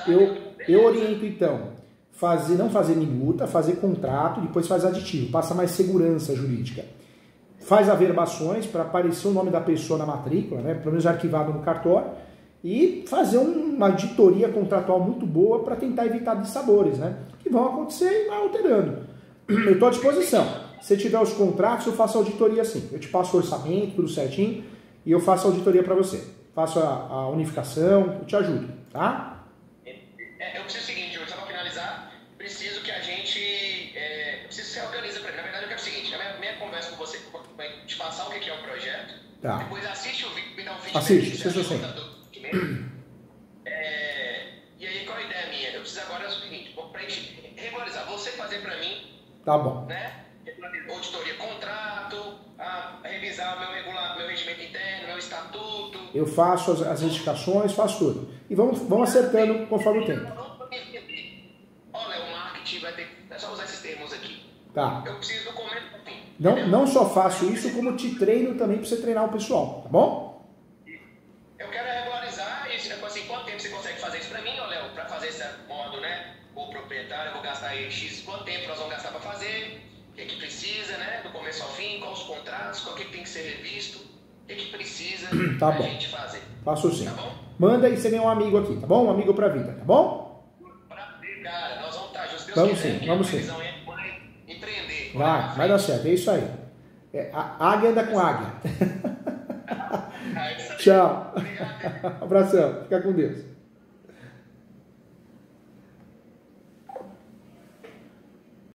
[SPEAKER 1] eu oriento então, não fazer minuta, fazer contrato, depois faz aditivo, passa mais segurança jurídica. Faz averbações para aparecer o nome da pessoa na matrícula, né? Pelo menos arquivado no cartório, e fazer uma auditoria contratual muito boa para tentar evitar dissabores, né? Que vão acontecer e vai alterando. Eu estou à disposição. Se tiver os contratos, eu faço a auditoria sim. Eu te passo o orçamento, tudo certinho, e eu faço a auditoria para você. Faço a unificação, eu te ajudo, tá?
[SPEAKER 2] Eu preciso o seguinte, só para finalizar, preciso que a gente preciso se organiza para mim. Na verdade, eu quero o seguinte, a minha conversa com você, te passar o que é o projeto,
[SPEAKER 1] tá.
[SPEAKER 2] Depois assiste o vídeo, me dá um feedback.
[SPEAKER 1] Assiste, assim.
[SPEAKER 2] E aí, qual a ideia minha? Eu preciso agora o seguinte, para a gente regularizar, você fazer para mim,
[SPEAKER 1] tá bom,
[SPEAKER 2] né? Auditoria, contrato, revisar meu regimento interno, meu estatuto.
[SPEAKER 1] Eu faço as indicações, faço tudo. E vamos acertando conforme o tempo.
[SPEAKER 2] Olha, o marketing vai ter que... É só usar esses termos aqui.
[SPEAKER 1] Tá.
[SPEAKER 2] Eu preciso do começo ao fim.
[SPEAKER 1] Não só faço isso, como te treino também para você treinar o pessoal, tá bom?
[SPEAKER 2] Eu quero regularizar isso. Assim, quanto tempo você consegue fazer isso para mim, Léo? Para fazer esse modo, né? O proprietário, eu vou gastar aí X. Quanto tempo nós vamos gastar para fazer? O que precisa, né? Do começo ao fim, quais os contratos, qual que tem que ser revisto, o que precisa
[SPEAKER 1] tá
[SPEAKER 2] pra
[SPEAKER 1] bom.
[SPEAKER 2] gente fazer.
[SPEAKER 1] Faço sim.
[SPEAKER 2] Tá bom?
[SPEAKER 1] Manda e você ganha um amigo aqui, tá bom? Um amigo pra vida, tá bom?
[SPEAKER 2] Prazer, cara. Nós vamos estar juntos. Deus
[SPEAKER 1] Vamos
[SPEAKER 2] quiser,
[SPEAKER 1] sim, vamos sim.
[SPEAKER 2] É empreender.
[SPEAKER 1] Vai dar certo, é isso aí. A águia anda com águia. Tchau. Abração, fica com Deus.